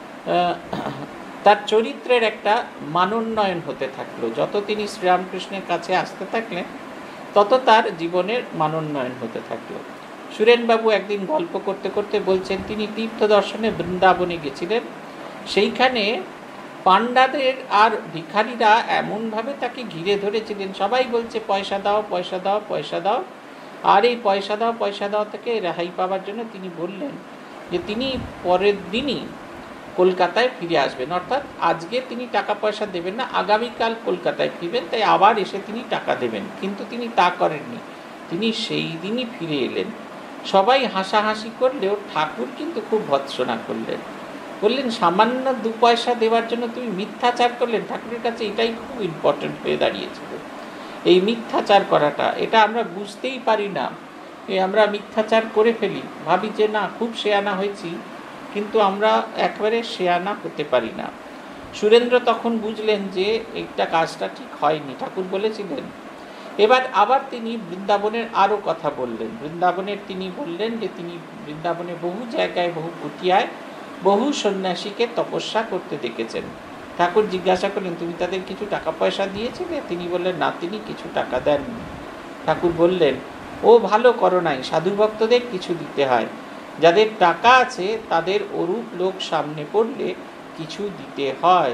Speaker 1: তার চরিত্রের একটা মানোন্নয়ন হতে থাকলো। যত তিনি শ্রীরামকৃষ্ণের কাছে আসতে থাকলেন তত তার জীবনের মানোন্নয়ন হতে থাকলো। সুরেনবাবু একদিন গল্প করতে করতে বলছেন তিনি তীর্থ দর্শনে বৃন্দাবনে গেছিলেন। সেইখানে পাণ্ডাদের আর ভিখারিরা এমনভাবে তাকে ঘিরে ধরেছিলেন, সবাই বলছে পয়সা দাও পয়সা দাও পয়সা দাও। আর এই পয়সা দাও পয়সা দাও থেকে রেহাই পাওয়ার জন্য তিনি বললেন যে তিনি পরের দিনই কলকাতায় ফিরে আসবেন, অর্থাৎ আজকে তিনি টাকা পয়সা দেবেন না, আগামীকাল কলকাতায় ফিরবেন, তাই আবার এসে তিনি টাকা দেবেন। কিন্তু তিনি তা করেননি, তিনি সেই দিনই ফিরে এলেন। সবাই হাসাহাসি করলেও ঠাকুর কিন্তু খুব ভৎসনা করলেন, বললেন সামান্য দু পয়সা দেওয়ার জন্য তুমি মিথ্যাচার করলেন। ঠাকুরের কাছে এটাই খুব ইম্পর্টেন্ট হয়ে দাঁড়িয়েছিল, এই মিথ্যাচার করাটা। এটা আমরা বুঝতেই পারি না, আমরা মিথ্যাচার করে ফেলি, ভাবি যে না খুব শেয়ানা হয়েছি, কিন্তু আমরা একবারে শেয়ানা হতে পারি না। সুরেন্দ্র তখন বুঝলেন যে একটা কাজটা ঠিক হয়নি, ঠাকুর বলেছিলেন। এবার আবার তিনি বৃন্দাবনের আরও কথা বললেন। বৃন্দাবনের তিনি বললেন যে তিনি বৃন্দাবনে বহু জায়গায় বহু কুটিয়ায় বহু সন্ন্যাসীকে তপস্যা করতে দেখেছেন। ঠাকুর জিজ্ঞাসা করলেন তুমি তাদের কিছু টাকা পয়সা দিয়েছিলে? তিনি বললেন না, তিনি কিছু টাকা দেননি। ঠাকুর বললেন ও ভালো করো নাই, সাধু ভক্তদের কিছু দিতে হয়, যাদের টাকা আছে তাদের অরূপ লোক সামনে পড়লে কিছু দিতে হয়।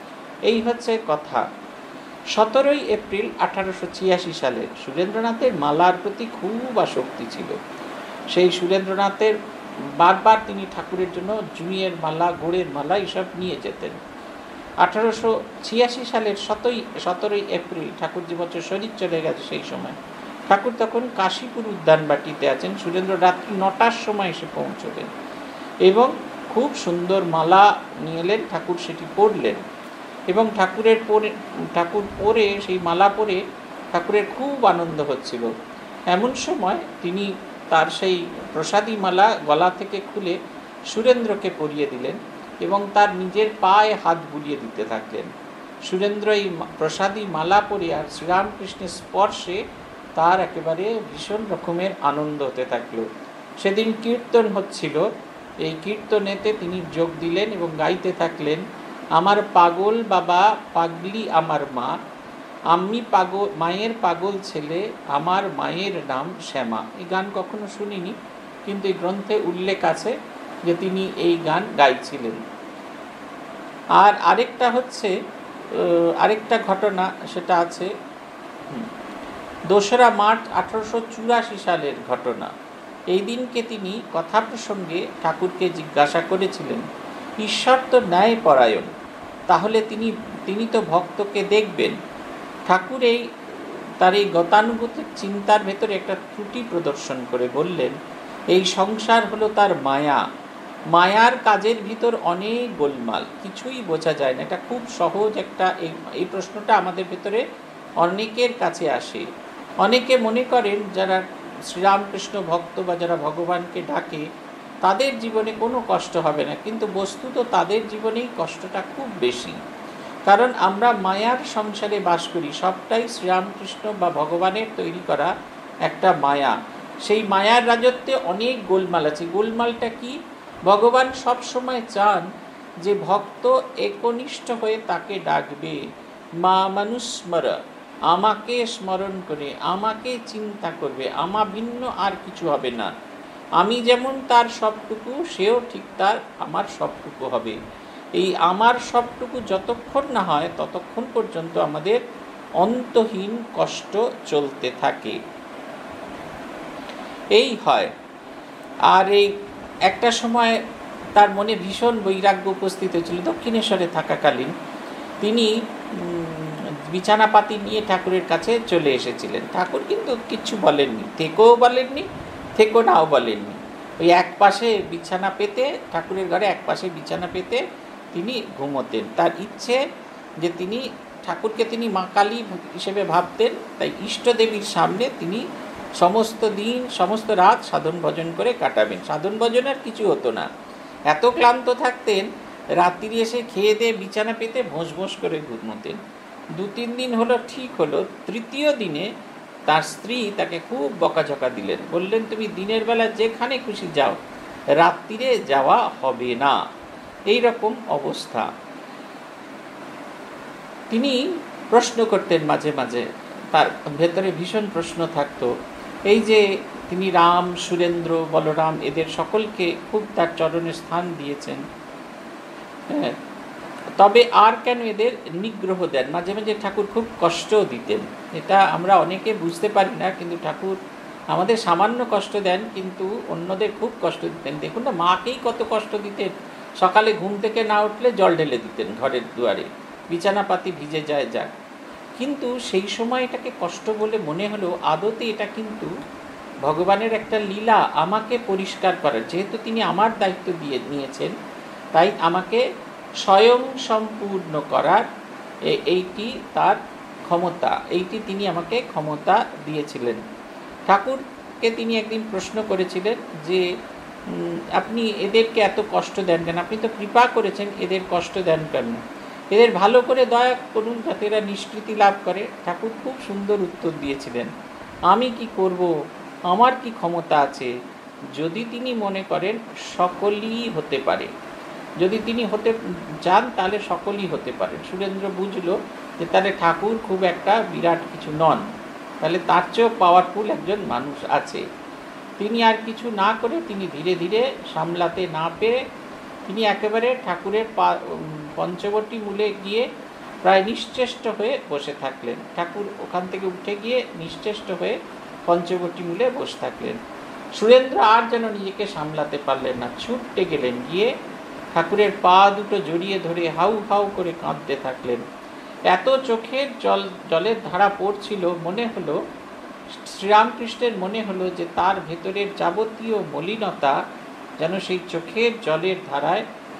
Speaker 1: এই হচ্ছে কথা। সতেরোই এপ্রিল আঠারোশো ছিয়াশি সালে সুরেন্দ্রনাথের মালার প্রতি খুব আসক্তি ছিল। সেই সুরেন্দ্রনাথের বারবার তিনি ঠাকুরের জন্য জুঁইয়ের মালা, গোড়ের মালা এসব নিয়ে যেতেন। আঠারোশো ছিয়াশি সালের সতই সতেরোই এপ্রিল ঠাকুর যে বছর শরীর চলে গেছে, সেই সময় ঠাকুর তখন কাশীপুর উদ্যানবাটিতে আছেন। সুরেন্দ্র রাত্রি নটার সময় এসে পৌঁছলেন এবং খুব সুন্দর মালা নিয়ে এলেন। ঠাকুর সেটি পরলেন এবং ঠাকুরের পরে ঠাকুর পরে সেই মালা পরে ঠাকুরের খুব আনন্দ হচ্ছিল। এমন সময় তিনি তার সেই প্রসাদী মালা গলা থেকে খুলে সুরেন্দ্রকে পরিয়ে দিলেন এবং তার নিজের পায়ে হাত বুলিয়ে দিতে থাকলেন। সুরেন্দ্র এই প্রসাদী মালা পরে আর শ্রীরামকৃষ্ণের স্পর্শে তার একেবারে ভীষণ রকমের আনন্দ হতে থাকলো। সেদিন কীর্তন হচ্ছিল, এই কীর্তনেতে তিনি যোগ দিলেন এবং গাইতে থাকলেন আমার পাগল বাবা পাগলি আমার মা, আমি পাগল মায়ের পাগল ছেলে, আমার মায়ের নাম শ্যামা। এই গান কখনো শুনিনি, কিন্তু এই গ্রন্থে উল্লেখ আছে যে তিনি এই গান গাইছিলেন। আর আরেকটা হচ্ছে আরেকটা ঘটনা, সেটা আছে দোসরা মার্চ আঠারোশো চুরাশি সালের ঘটনা। এই দিনকে তিনি কথা প্রসঙ্গে ঠাকুরকে জিজ্ঞাসা করেছিলেন ঈশ্বর তো ন্যায় পরায়ণ, তাহলে তিনি তিনি তো ভক্তকে দেখবেন। ঠাকুর এই তার এই গতানুগতিক চিন্তার ভেতরে একটা ত্রুটি প্রদর্শন করে বললেন এই সংসার হলো তার মায়া, মায়ার কাজের ভিতর অনেক গোলমাল, কিছুই বোঝা যায় না। এটা খুব সহজ একটা, এই এই প্রশ্নটা আমাদের ভেতরে অনেকের কাছে আসে। অনেকে মনে করেন যারা শ্রীরামকৃষ্ণ ভক্ত বা যারা ভগবানকে ডাকে তাদের জীবনে কোনো কষ্ট হবে না, কিন্তু বস্তুত তাদের জীবনেই কষ্টটা খুব বেশি। কারণ আমরা মায়ার সংসারে বাস করি, সবটাই শ্রীরামকৃষ্ণ বা ভগবানের তৈরি করা একটা মায়া। সেই মায়ার রাজত্বে অনেক গোলমাল আছে। গোলমালটা কি? ভগবান সব সময় চান যে ভক্ত একনিষ্ঠ হয়ে তাকে ডাকবে, মা মানুস্মর, আমাকে স্মরণ করে আমাকে চিন্তা করবে, আমা ভিন্ন আর কিছু হবে না। আমি যেমন তার সবটুকু, সেও ঠিক তার আমার সবটুকু হবে। এই আমার সবটুকু যতক্ষণ না হয় ততক্ষণ পর্যন্ত আমাদের অন্তহীন কষ্ট চলতে থাকে, এই হয়। আর এই একটা সময় তার মনে ভীষণ বৈরাগ্য উপস্থিত হয়েছিল। দক্ষিণেশ্বরে থাকাকালীন তিনি বিছানাপাতি নিয়ে ঠাকুরের কাছে চলে এসেছিলেন। ঠাকুর কিন্তু কিচ্ছু বলেননি, থেকেও বলেননি, থেকো নাও বলেননি। ওই এক পাশে বিছানা পেতে, ঠাকুরের ঘরে এক পাশে বিছানা পেতে তিনি ঘুমোতেন। তার ইচ্ছে যে তিনি ঠাকুরকে তিনি মা কালী হিসেবে ভাবতেন, তাই ইষ্টদেবীর সামনে তিনি সমস্ত দিন সমস্ত রাত সাধন ভজন করে কাটাবেন। সাধন ভজন আর কিছু হতো না, এত ক্লান্ত থাকতেন রাত্রি এসে খেয়ে দিয়ে বিছানা পেতে ভোঁস ভোঁস করে ঘুমোতেন। দু তিন দিন হলো ঠিক হলো, তৃতীয় দিনে তার স্ত্রী তাকে খুব বকাঝকা দিলেন, বললেন তুমি দিনের বেলা যেখানে খুশি যাও, রাত্রিরে যাওয়া হবে না। এই রকম অবস্থা। তিনি প্রশ্ন করতেন মাঝে মাঝে, তার ভেতরে ভীষণ প্রশ্ন থাকতো। এই যে তিনি রাম, সুরেন্দ্র, বলরাম এদের সকলকে খুব তার চরণে স্থান দিয়েছেন, হ্যাঁ, তবে আর কেন এদের নিগ্রহ দেন? মাঝে মাঝে ঠাকুর খুব কষ্টও দিতেন। এটা আমরা অনেকে বুঝতে পারি না, কিন্তু ঠাকুর আমাদের সামান্য কষ্ট দেন, কিন্তু অন্যদের খুব কষ্ট দিতেন। দেখুন না, মাকেই কত কষ্ট দিতেন। সকালে ঘুম থেকে না উঠলে জল ঢেলে দিতেন ঘরের দুয়ারে, বিছানাপাতি ভিজে যায় যাক। কিন্তু সেই সময় এটাকে কষ্ট বলে মনে হলো, আদতে এটা কিন্তু ভগবানের একটা লীলা, আমাকে পরিষ্কার করার। যেহেতু তিনি আমার দায়িত্ব দিয়ে নিয়েছেন, তাই আমাকে স্বয়ং সম্পূর্ণ করার এইটি তার ক্ষমতা, এইটি তিনি আমাকে ক্ষমতা দিয়েছিলেন। ঠাকুরকে তিনি একদিন প্রশ্ন করেছিলেন যে আপনি এদেরকে এত কষ্ট দেন কেন? আপনি তো কৃপা করেছেন, এদের কষ্ট দেন কেন? এদের ভালো করে দয়া করুন যাতে এরা নিষ্কৃতি লাভ করে। ঠাকুর খুব সুন্দর উত্তর দিয়েছিলেন, আমি কি করব, আমার কি ক্ষমতা আছে? যদি তিনি মনে করেন সকলই হতে পারে, যদি তিনি হতে চান তাহলে সকলই হতে পারেন। সুরেন্দ্র বুঝলো যে তাহলে ঠাকুর খুব একটা বিরাট কিছু নন, তাহলে তার চেয়েও পাওয়ারফুল একজন মানুষ আছে। তিনি আর কিছু না করে, তিনি ধীরে ধীরে সামলাতে না পেরে তিনি একেবারে ঠাকুরের পা পঞ্চবটী মূলে গিয়ে প্রায় নিশ্চেষ্ট হয়ে বসে থাকলেন। ঠাকুর ওখান থেকে উঠে গিয়ে নিশ্চেষ্ট হয়ে পঞ্চবটী মূলে বসে থাকলেন। সুরেন্দ্র আর যেন নিজেকে সামলাতে পারলেন না, ছুটতে গেলেন, গিয়ে ঠাকুরের পা দুটো জড়িয়ে ধরে হাউ হাউ করে কাঁদতে থাকলেন। এত চোখের জল জলের ধারা পড়ছিল, মনে হলো শ্রীরামকৃষ্ণের মনে হলো যে তার ভেতরের যাবতীয় মলিনতা যেন সেই চোখের জলের ধারায়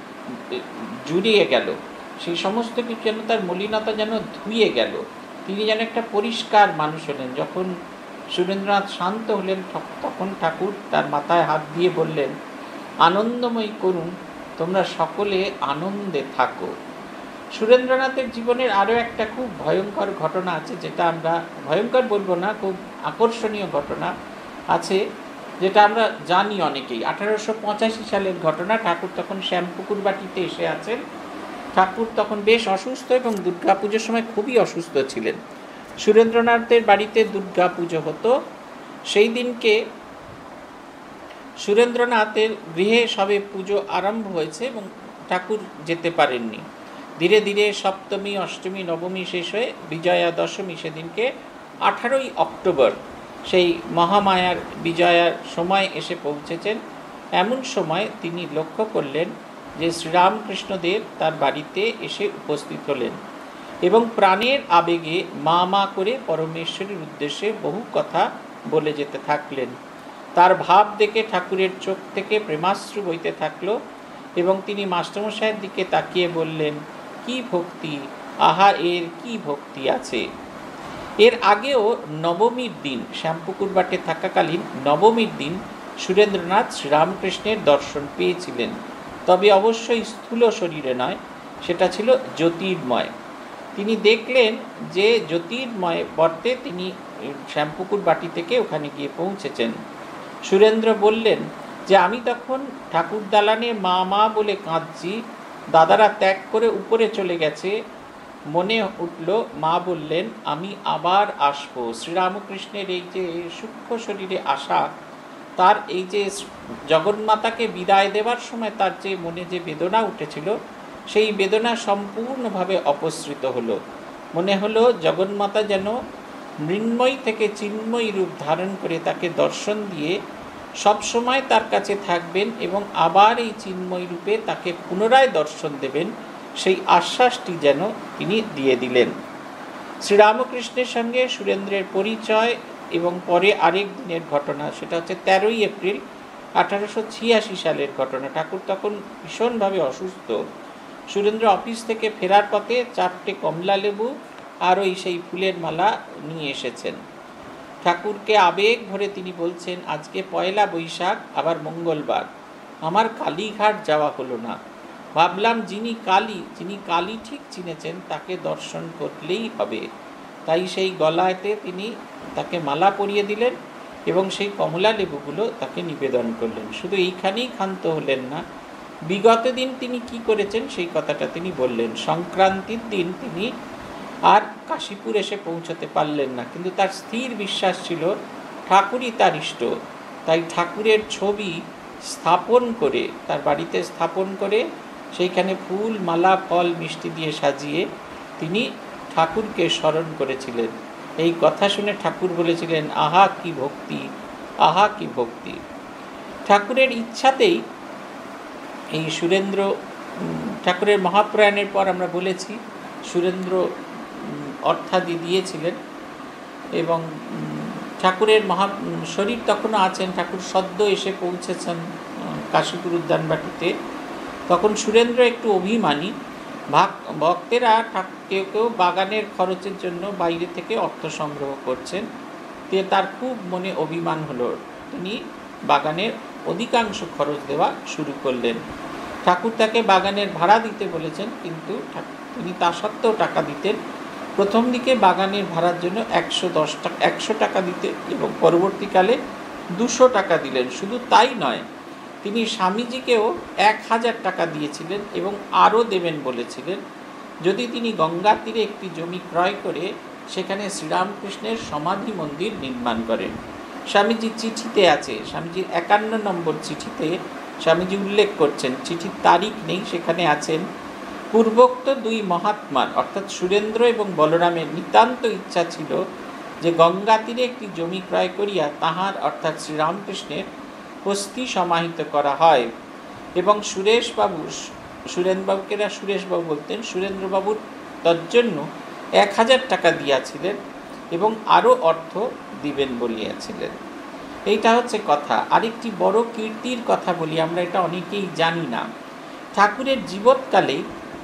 Speaker 1: জুড়িয়ে গেল, সেই সমস্ত কিছু যেন তার মলিনতা যেন ধুয়ে গেল। তিনি যেন একটা পরিষ্কার মানুষ হলেন। যখন সুরেন্দ্রনাথ শান্ত হলেন, তখন ঠাকুর তার মাথায় হাত দিয়ে বললেন, আনন্দময় করুন, তোমরা সকলে আনন্দে থাকো। সুরেন্দ্রনাথের জীবনের আরও একটা খুব ভয়ঙ্কর ঘটনা আছে, যেটা আমরা ভয়ঙ্কর বলবো না, খুব আকর্ষণীয় ঘটনা আছে, যেটা আমরা জানি অনেকেই। আঠারোশো পঁচাশি সালের ঘটনা। ঠাকুর তখন শ্যামপুকুর বাটিতে এসে আছেন। ঠাকুর তখন বেশ অসুস্থ এবং দুর্গা পুজোর সময় খুবই অসুস্থ ছিলেন। সুরেন্দ্রনাথের বাড়িতে দুর্গা পুজো হতো। সেই দিনকে সুরেন্দ্রনাথের গৃহে সবে পুজো আরম্ভ হয়েছে এবং ঠাকুর যেতে পারেননি। ধীরে ধীরে সপ্তমী, অষ্টমী, নবমী শেষ হয়ে বিজয়া দশমী, সেদিনকে আঠারোই অক্টোবর সেই মহামায়ার বিজয়ার সময় এসে পৌঁছেছেন। এমন সময় তিনি লক্ষ্য করলেন যে শ্রীরামকৃষ্ণদেব তার বাড়িতে এসে উপস্থিত হলেন এবং প্রাণের আবেগে মা মা করে পরমেশ্বরীর উদ্দেশ্যে বহু কথা বলে যেতে থাকলেন। তার ভাব দেখে ঠাকুরের চোখ থেকে প্রেমাশ্রু বইতে থাকলো এবং তিনি মাস্টারমশাইয়ের দিকে তাকিয়ে বললেন, কি ভক্তি, আহা এর কি ভক্তি আছে। এর আগেও নবমীর দিন, শ্যামপুকুর বাটে থাকাকালীন নবমীর দিন সুরেন্দ্রনাথ শ্রীরামকৃষ্ণের দর্শন পেয়েছিলেন, তবে অবশ্যই স্থূল শরীরে নয়, সেটা ছিল জ্যোতির্ময়। তিনি দেখলেন যে জ্যোতির্ময় বর্তে তিনি শ্যামপুকুর বাটি থেকে ওখানে গিয়ে পৌঁছেছেন। সুরেন্দ্র বললেন যে আমি তখন ঠাকুর দালানে মা মা বলে কাঁদছি, দাদারা ত্যাগ করে উপরে চলে গেছে। মনে উঠল, মা বললেন আমি আবার আসবো। শ্রীরামকৃষ্ণের এই যে সূক্ষ্ম শরীরে আসা, তার এই যে জগন্মাতাকে বিদায় দেওয়ার সময় তার যে মনে যে বেদনা উঠেছিল, সেই বেদনা সম্পূর্ণভাবে অপসৃত হলো। মনে হলো জগন্মাতা যেন মৃন্ময়ী থেকে চিন্ময়ী রূপ ধারণ করে তাকে দর্শন দিয়ে সবসময় তার কাছে থাকবেন এবং আবার এই চিন্ময়ী রূপে তাকে পুনরায় দর্শন দেবেন, সেই আশ্বাসটি যেন তিনি দিয়ে দিলেন। শ্রীরামকৃষ্ণের সঙ্গে সুরেন্দ্রের পরিচয় এবং পরে আরেক দিনের ঘটনা, সেটা হচ্ছে তেরোই এপ্রিল আঠারোশো ছিয়াশি সালের ঘটনা। ঠাকুর তখন ভীষণভাবে অসুস্থ। সুরেন্দ্র অফিস থেকে ফেরার পথে চারটে কমলা লেবু আর ওই সেই ফুলের মালা নিয়ে এসেছেন। ঠাকুরকে আবেগ ভরে তিনি বলছেন, আজকে পয়লা বৈশাখ, আবার মঙ্গলবার, আমার কালীঘাট যাওয়া হলো না। ভাবলাম যিনি কালী, যিনি কালী ঠিক চিনেছেন, তাকে দর্শন করলেই হবে। তাই সেই গলায়তে তিনি তাকে মালা পরিয়ে দিলেন এবং সেই কমলা লেবুগুলো তাকে নিবেদন করলেন। শুধু এইখানেই ক্ষান্ত হলেন না, বিগত দিন তিনি কি করেছেন সেই কথাটা তিনি বললেন। সংক্রান্তির দিন তিনি আর কাশীপুর এসে পৌঁছতে পারলেন না, কিন্তু তার স্থির বিশ্বাস ছিল ঠাকুরই তার ইষ্ট। তাই ঠাকুরের ছবি স্থাপন করে, তার বাড়িতে স্থাপন করে, সেইখানে ফুল, মালা, ফল, মিষ্টি দিয়ে সাজিয়ে তিনি ঠাকুরকে স্মরণ করেছিলেন। এই কথা শুনে ঠাকুর বলেছিলেন, আহা কি ভক্তি, আহা কি ভক্তি। ঠাকুরের ইচ্ছাতেই এই সুরেন্দ্র ঠাকুরের মহাপ্রয়াণের পর আমরা বলেছি সুরেন্দ্র অর্থাদি দিয়েছিলেন, এবং ঠাকুরের মহা শরীর তখনও আছেন, ঠাকুর সদ্য এসে পৌঁছেছেন কাশীপুর উদ্যানবাটিতে। তখন সুরেন্দ্র একটু অভিমানী, ভক্তেরা কেউ কেউ বাগানের খরচের জন্য বাইরে থেকে অর্থ সংগ্রহ করছেন, তে তার খুব মনে অভিমান হলো। তিনি বাগানের অধিকাংশ খরচ দেওয়া শুরু করলেন। ঠাকুর তাকে বাগানের ভাড়া দিতে বলেছেন, কিন্তু তিনি তা সত্ত্বেও টাকা দিতেন। প্রথম দিকে বাগানের ভাড়ার জন্য একশো দশ টাকা একশো টাকা দিতে এবং পরবর্তীকালে দুশো টাকা দিলেন। শুধু তাই নয়, তিনি স্বামীজিকেও এক হাজার টাকা দিয়েছিলেন এবং আরও দেবেন বলেছিলেন যদি তিনি গঙ্গার তীরে একটি জমি ক্রয় করে সেখানে শ্রীরামকৃষ্ণের সমাধি মন্দির নির্মাণ করেন। স্বামীজির চিঠিতে আছে, স্বামীজির একান্ন নম্বর চিঠিতে স্বামীজি উল্লেখ করছেন, চিঠির তারিখ নেই, সেখানে আছেন, পূর্বোক্ত দুই মহাত্মার অর্থাৎ সুরেন্দ্র এবং বলরামের নিতান্ত ইচ্ছা ছিল যে গঙ্গা তীরে একটি জমি ক্রয় করিয়া তাহার অর্থাৎ শ্রীরামকৃষ্ণের অস্থি সমাহিত করা হয়। এবং সুরেশবাবু, সুরেন্দ্রবাবুকেরা সুরেশবাবু বলতেন, সুরেন্দ্রবাবুর তজ্জন্য এক হাজার টাকা দিয়াছিলেন এবং আরও অর্থ দিবেন বলিয়াছিলেন। এইটা হচ্ছে কথা। আরেকটি বড় কীর্তির কথা বলি, আমরা এটা অনেকেই জানি না। ঠাকুরের জীবৎকালে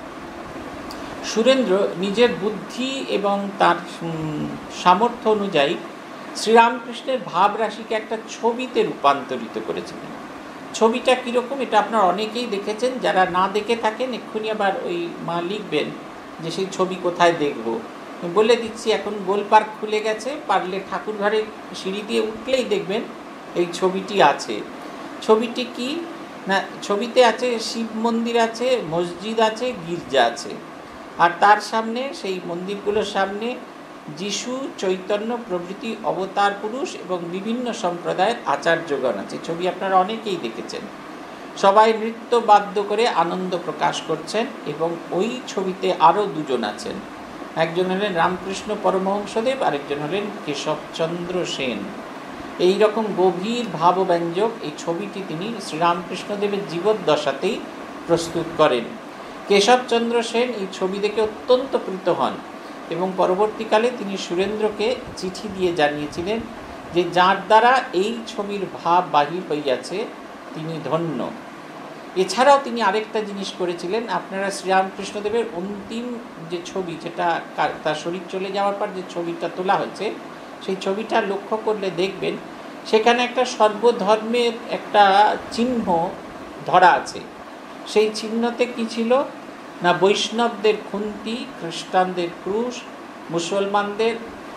Speaker 1: সুরেন্দ্র নিজের বুদ্ধি এবং তার সামর্থ্য অনুযায়ী শ্রীরামকৃষ্ণের ভাবরাশিকে একটা ছবিতে রূপান্তরিত করেছিলেন। ছবিটা কীরকম এটা আপনারা অনেকেই দেখেছেন, যারা না দেখে থাকেন এক্ষুনি আবার ওই মা লিখবেন যে সেই ছবি কোথায় দেখব। বলে দিচ্ছি, এখন গোল পার্ক খুলে গেছে, পারলে ঠাকুর ঘরে সিঁড়ি দিয়ে উঠলেই দেখবেন এই ছবিটি আছে। ছবিটি কি না, ছবিতে আছে শিব মন্দির আছে, মসজিদ আছে, গির্জা আছে, আর তার সামনে সেই মন্দিরগুলোর সামনে যিশু, চৈতন্য প্রভৃতি অবতার পুরুষ এবং বিভিন্ন সম্প্রদায়ের আচার্যগণ আছে। ছবি আপনারা অনেকেই দেখেছেন। সবাই নৃত্য বাদ্য করে আনন্দ প্রকাশ করছেন এবং ওই ছবিতে আরও দুজন আছেন, একজন হলেন রামকৃষ্ণ পরমহংসদেব, আরেকজন হলেন কেশবচন্দ্র সেন। এই রকম গভীর ভাবব্যঞ্জক এই ছবিটি তিনি শ্রীরামকৃষ্ণদেবের জীবদ্দশাতেই প্রস্তুত করেন। কেশবচন্দ্র সেন এই ছবি দেখে অত্যন্ত প্রীত হন এবং পরবর্তীকালে তিনি সুরেন্দ্রকে চিঠি দিয়ে জানিয়েছিলেন যে যার দ্বারা এই ছবির ভাব বাহির হইয়াছে তিনি ধন্য। এছাড়াও তিনি আরেকটা জিনিস করেছিলেন, আপনারা শ্রীরামকৃষ্ণদেবের অন্তিম যে ছবি, যেটা তার শরীর চলে যাওয়ার পর যে ছবিটা তোলা হয়েছে, সেই ছবিটা লক্ষ্য করলে দেখবেন সেখানে একটা সর্বধর্মের একটা চিহ্ন ধরা আছে। সেই চিহ্নতে কি ছিল না, বৈষ্ণবদের খুন্তি, খ্রিস্টানদের ক্রুশ, মুসলমানদের,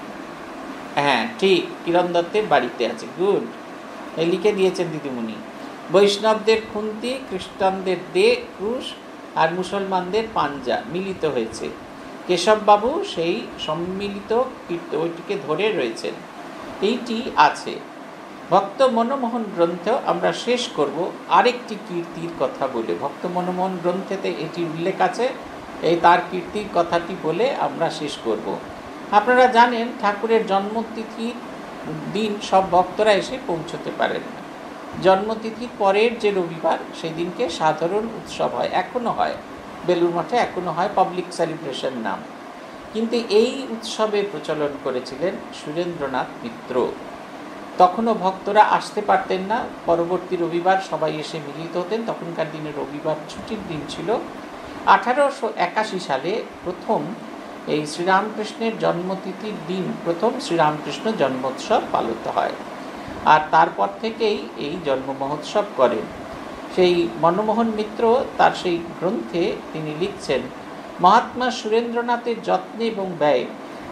Speaker 1: হ্যাঁ ঠিক, কিরণ দত্তের বাড়িতে আছে, গুড, লিখে দিয়েছেন দিদিমণি, বৈষ্ণবদের খুন্তি, খ্রিস্টানদের দে ক্রুশ আর মুসলমানদের পাঞ্জা মিলিত হয়েছে। কেশববাবু সেই সম্মিলিত ওইটিকে ধরে রয়েছেন, এইটি আছে। ভক্ত মনমোহন গ্রন্থ আমরা শেষ করব আরেকটি কীর্তির কথা বলে। ভক্ত মনমোহন গ্রন্থেতে এটি উল্লেখ আছে, এই তার কীর্তির কথাটি বলে আমরা শেষ করব। আপনারা জানেন ঠাকুরের জন্মতিথির দিন সব ভক্তরা এসে পৌঁছতে পারেন না। জন্মতিথির পরের যে রবিবার সেই দিনকে সাধারণ উৎসব হয়, এখনও হয়, বেলুর মঠে এখনও হয়, পাবলিক সেলিব্রেশন নাম। কিন্তু এই উৎসবের প্রচলন করেছিলেন সুরেন্দ্রনাথ মিত্র। তখনও ভক্তরা আসতে পারতেন না, পরবর্তী রবিবার সবাই এসে মিলিত হতেন। তখনকার দিনে রবিবার ছুটির দিন ছিল। আঠারোশো একাশি সালে প্রথম এই শ্রীরামকৃষ্ণের জন্মতিথির দিন প্রথম শ্রীরামকৃষ্ণ জন্মোৎসব পালিত হয়, আর তারপর থেকেই এই জন্ম মহোৎসব করেন। সেই মনমোহন মিত্র তার সেই গ্রন্থে তিনি লিখছেন, মহাত্মা সুরেন্দ্রনাথের যত্নে এবং ব্যয়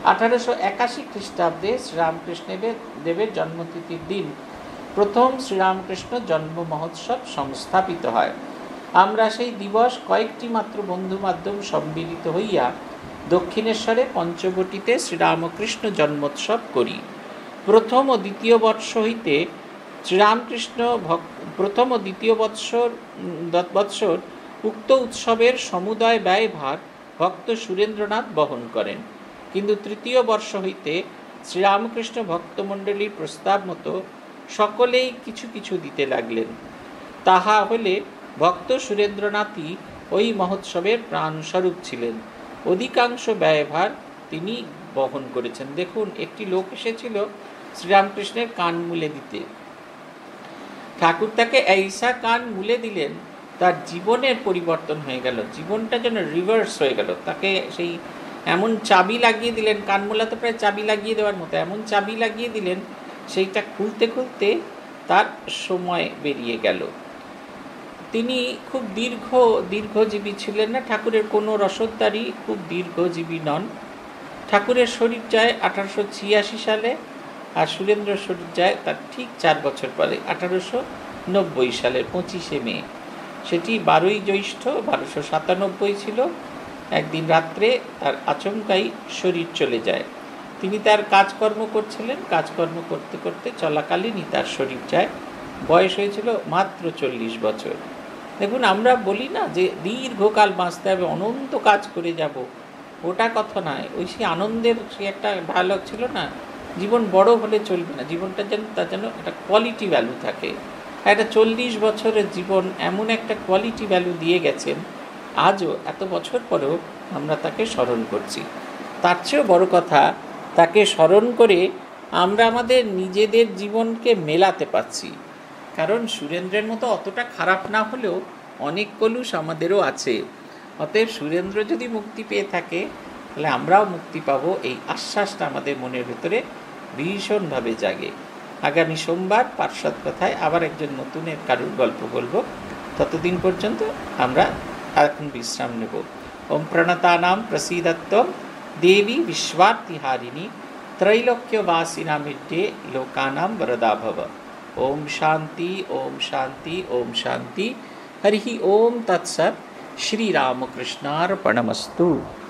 Speaker 1: আঠারোশো একাশি খ্রিস্টাব্দে শ্রীরামকৃষ্ণদেবের দেবের জন্মতিথির দিন প্রথম শ্রীরামকৃষ্ণ জন্ম মহোৎসব সংস্থাপিত হয়। আমরা সেই দিবস কয়েকটি মাত্র বন্ধু মাধ্যম সম্মিলিত হইয়া দক্ষিণেশ্বরে পঞ্চবটিতে শ্রীরামকৃষ্ণ জন্মোৎসব করি। প্রথম ও দ্বিতীয় বর্ষ হইতে শ্রীরামকৃষ্ণ প্রথম ও দ্বিতীয় বৎসর বৎসর উক্ত উৎসবের সমুদয় ব্যয়ভার ভক্ত সুরেন্দ্রনাথ বহন করেন, কিন্তু তৃতীয় বর্ষ হইতে শ্রীরামকৃষ্ণ ভক্তমণ্ডলীর প্রস্তাব মতো সকলেই কিছু কিছু দিতে লাগলেন। তাহা হলে ভক্ত সুরেন্দ্রনাথই ওই মহোৎসবের প্রাণস্বরূপ ছিলেন। অধিকাংশ ব্যয়ভার তিনি বহন করেছেন। দেখুন, একটি লোক এসেছিল শ্রীরামকৃষ্ণের কান মুলে দিতে। ঠাকুর তাকে এইসা কান মুলে দিলেন, তার জীবনের পরিবর্তন হয়ে গেল, জীবনটা যেন রিভার্স হয়ে গেল। তাকে সেই এমন চাবি লাগিয়ে দিলেন, কান মোলা তো প্রায় চাবি লাগিয়ে দেওয়ার মতো, এমন চাবি লাগিয়ে দিলেন সেইটা খুলতে খুলতে তার সময় বেরিয়ে গেল। তিনি খুব দীর্ঘ দীর্ঘজীবী ছিলেন না, ঠাকুরের কোনো রসদদারি খুব দীর্ঘজীবী নন। ঠাকুরের শরীর যায় আঠারোশো ছিয়াশি সালে, আর সুরেন্দ্র শরীর যায় তার ঠিক চার বছর পরে আঠারোশো নব্বই সালের পঁচিশে মে। সেটি বারোই জ্যৈষ্ঠ বারোশো সাতানব্বই ছিল। একদিন রাত্রে তার আচমকাই শরীর চলে যায়। তিনি তার কাজকর্ম করছিলেন, কাজকর্ম করতে করতে চলাকালীনই তার শরীর যায়। বয়স হয়েছিল মাত্র চল্লিশ বছর। দেখুন, আমরা বলি না যে দীর্ঘকাল বাঁচতে হবে, অনন্ত কাজ করে যাব, ওটা কথা নয়। ওই সেই আনন্দের সে একটা ডায়লগ ছিল না, জীবন বড় হলে চলবে না, জীবনটা যেন তার যেন একটা কোয়ালিটি ভ্যালু থাকে। একটা চল্লিশ বছরের জীবন এমন একটা কোয়ালিটি ভ্যালু দিয়ে গেছেন, আজও এত বছর পরেও আমরা তাকে স্মরণ করছি। তার চেয়েও বড় কথা, তাকে স্মরণ করে আমরা আমাদের নিজেদের জীবনকে মেলাতে পারছি। কারণ সুরেন্দ্রের মতো অতটা খারাপ না হলেও অনেক কলুষ আমাদেরও আছে। অতএব সুরেন্দ্র যদি মুক্তি পেয়ে থাকে, তাহলে আমরাও মুক্তি পাবো, এই আশ্বাসটা আমাদের মনের ভেতরে ভীষণভাবে জাগে। আগামী সোমবার পার্শ্বদ কথায় আবার একজন নতুনের কারুর গল্প বলবো। ততদিন পর্যন্ত আমরা এখন বিশ্রাম নেব। ওম প্রণতানাম প্রসীদত্বম দেবী বিশ্বার্তিহারিণী त्रैलोक्यवासिना मिड्डे लोकानां वरदा भव। ओम शांति ओम शांति ओम शांति। हरि ओम तत्सत्। श्री रामकृष्णार्पणमस्तु।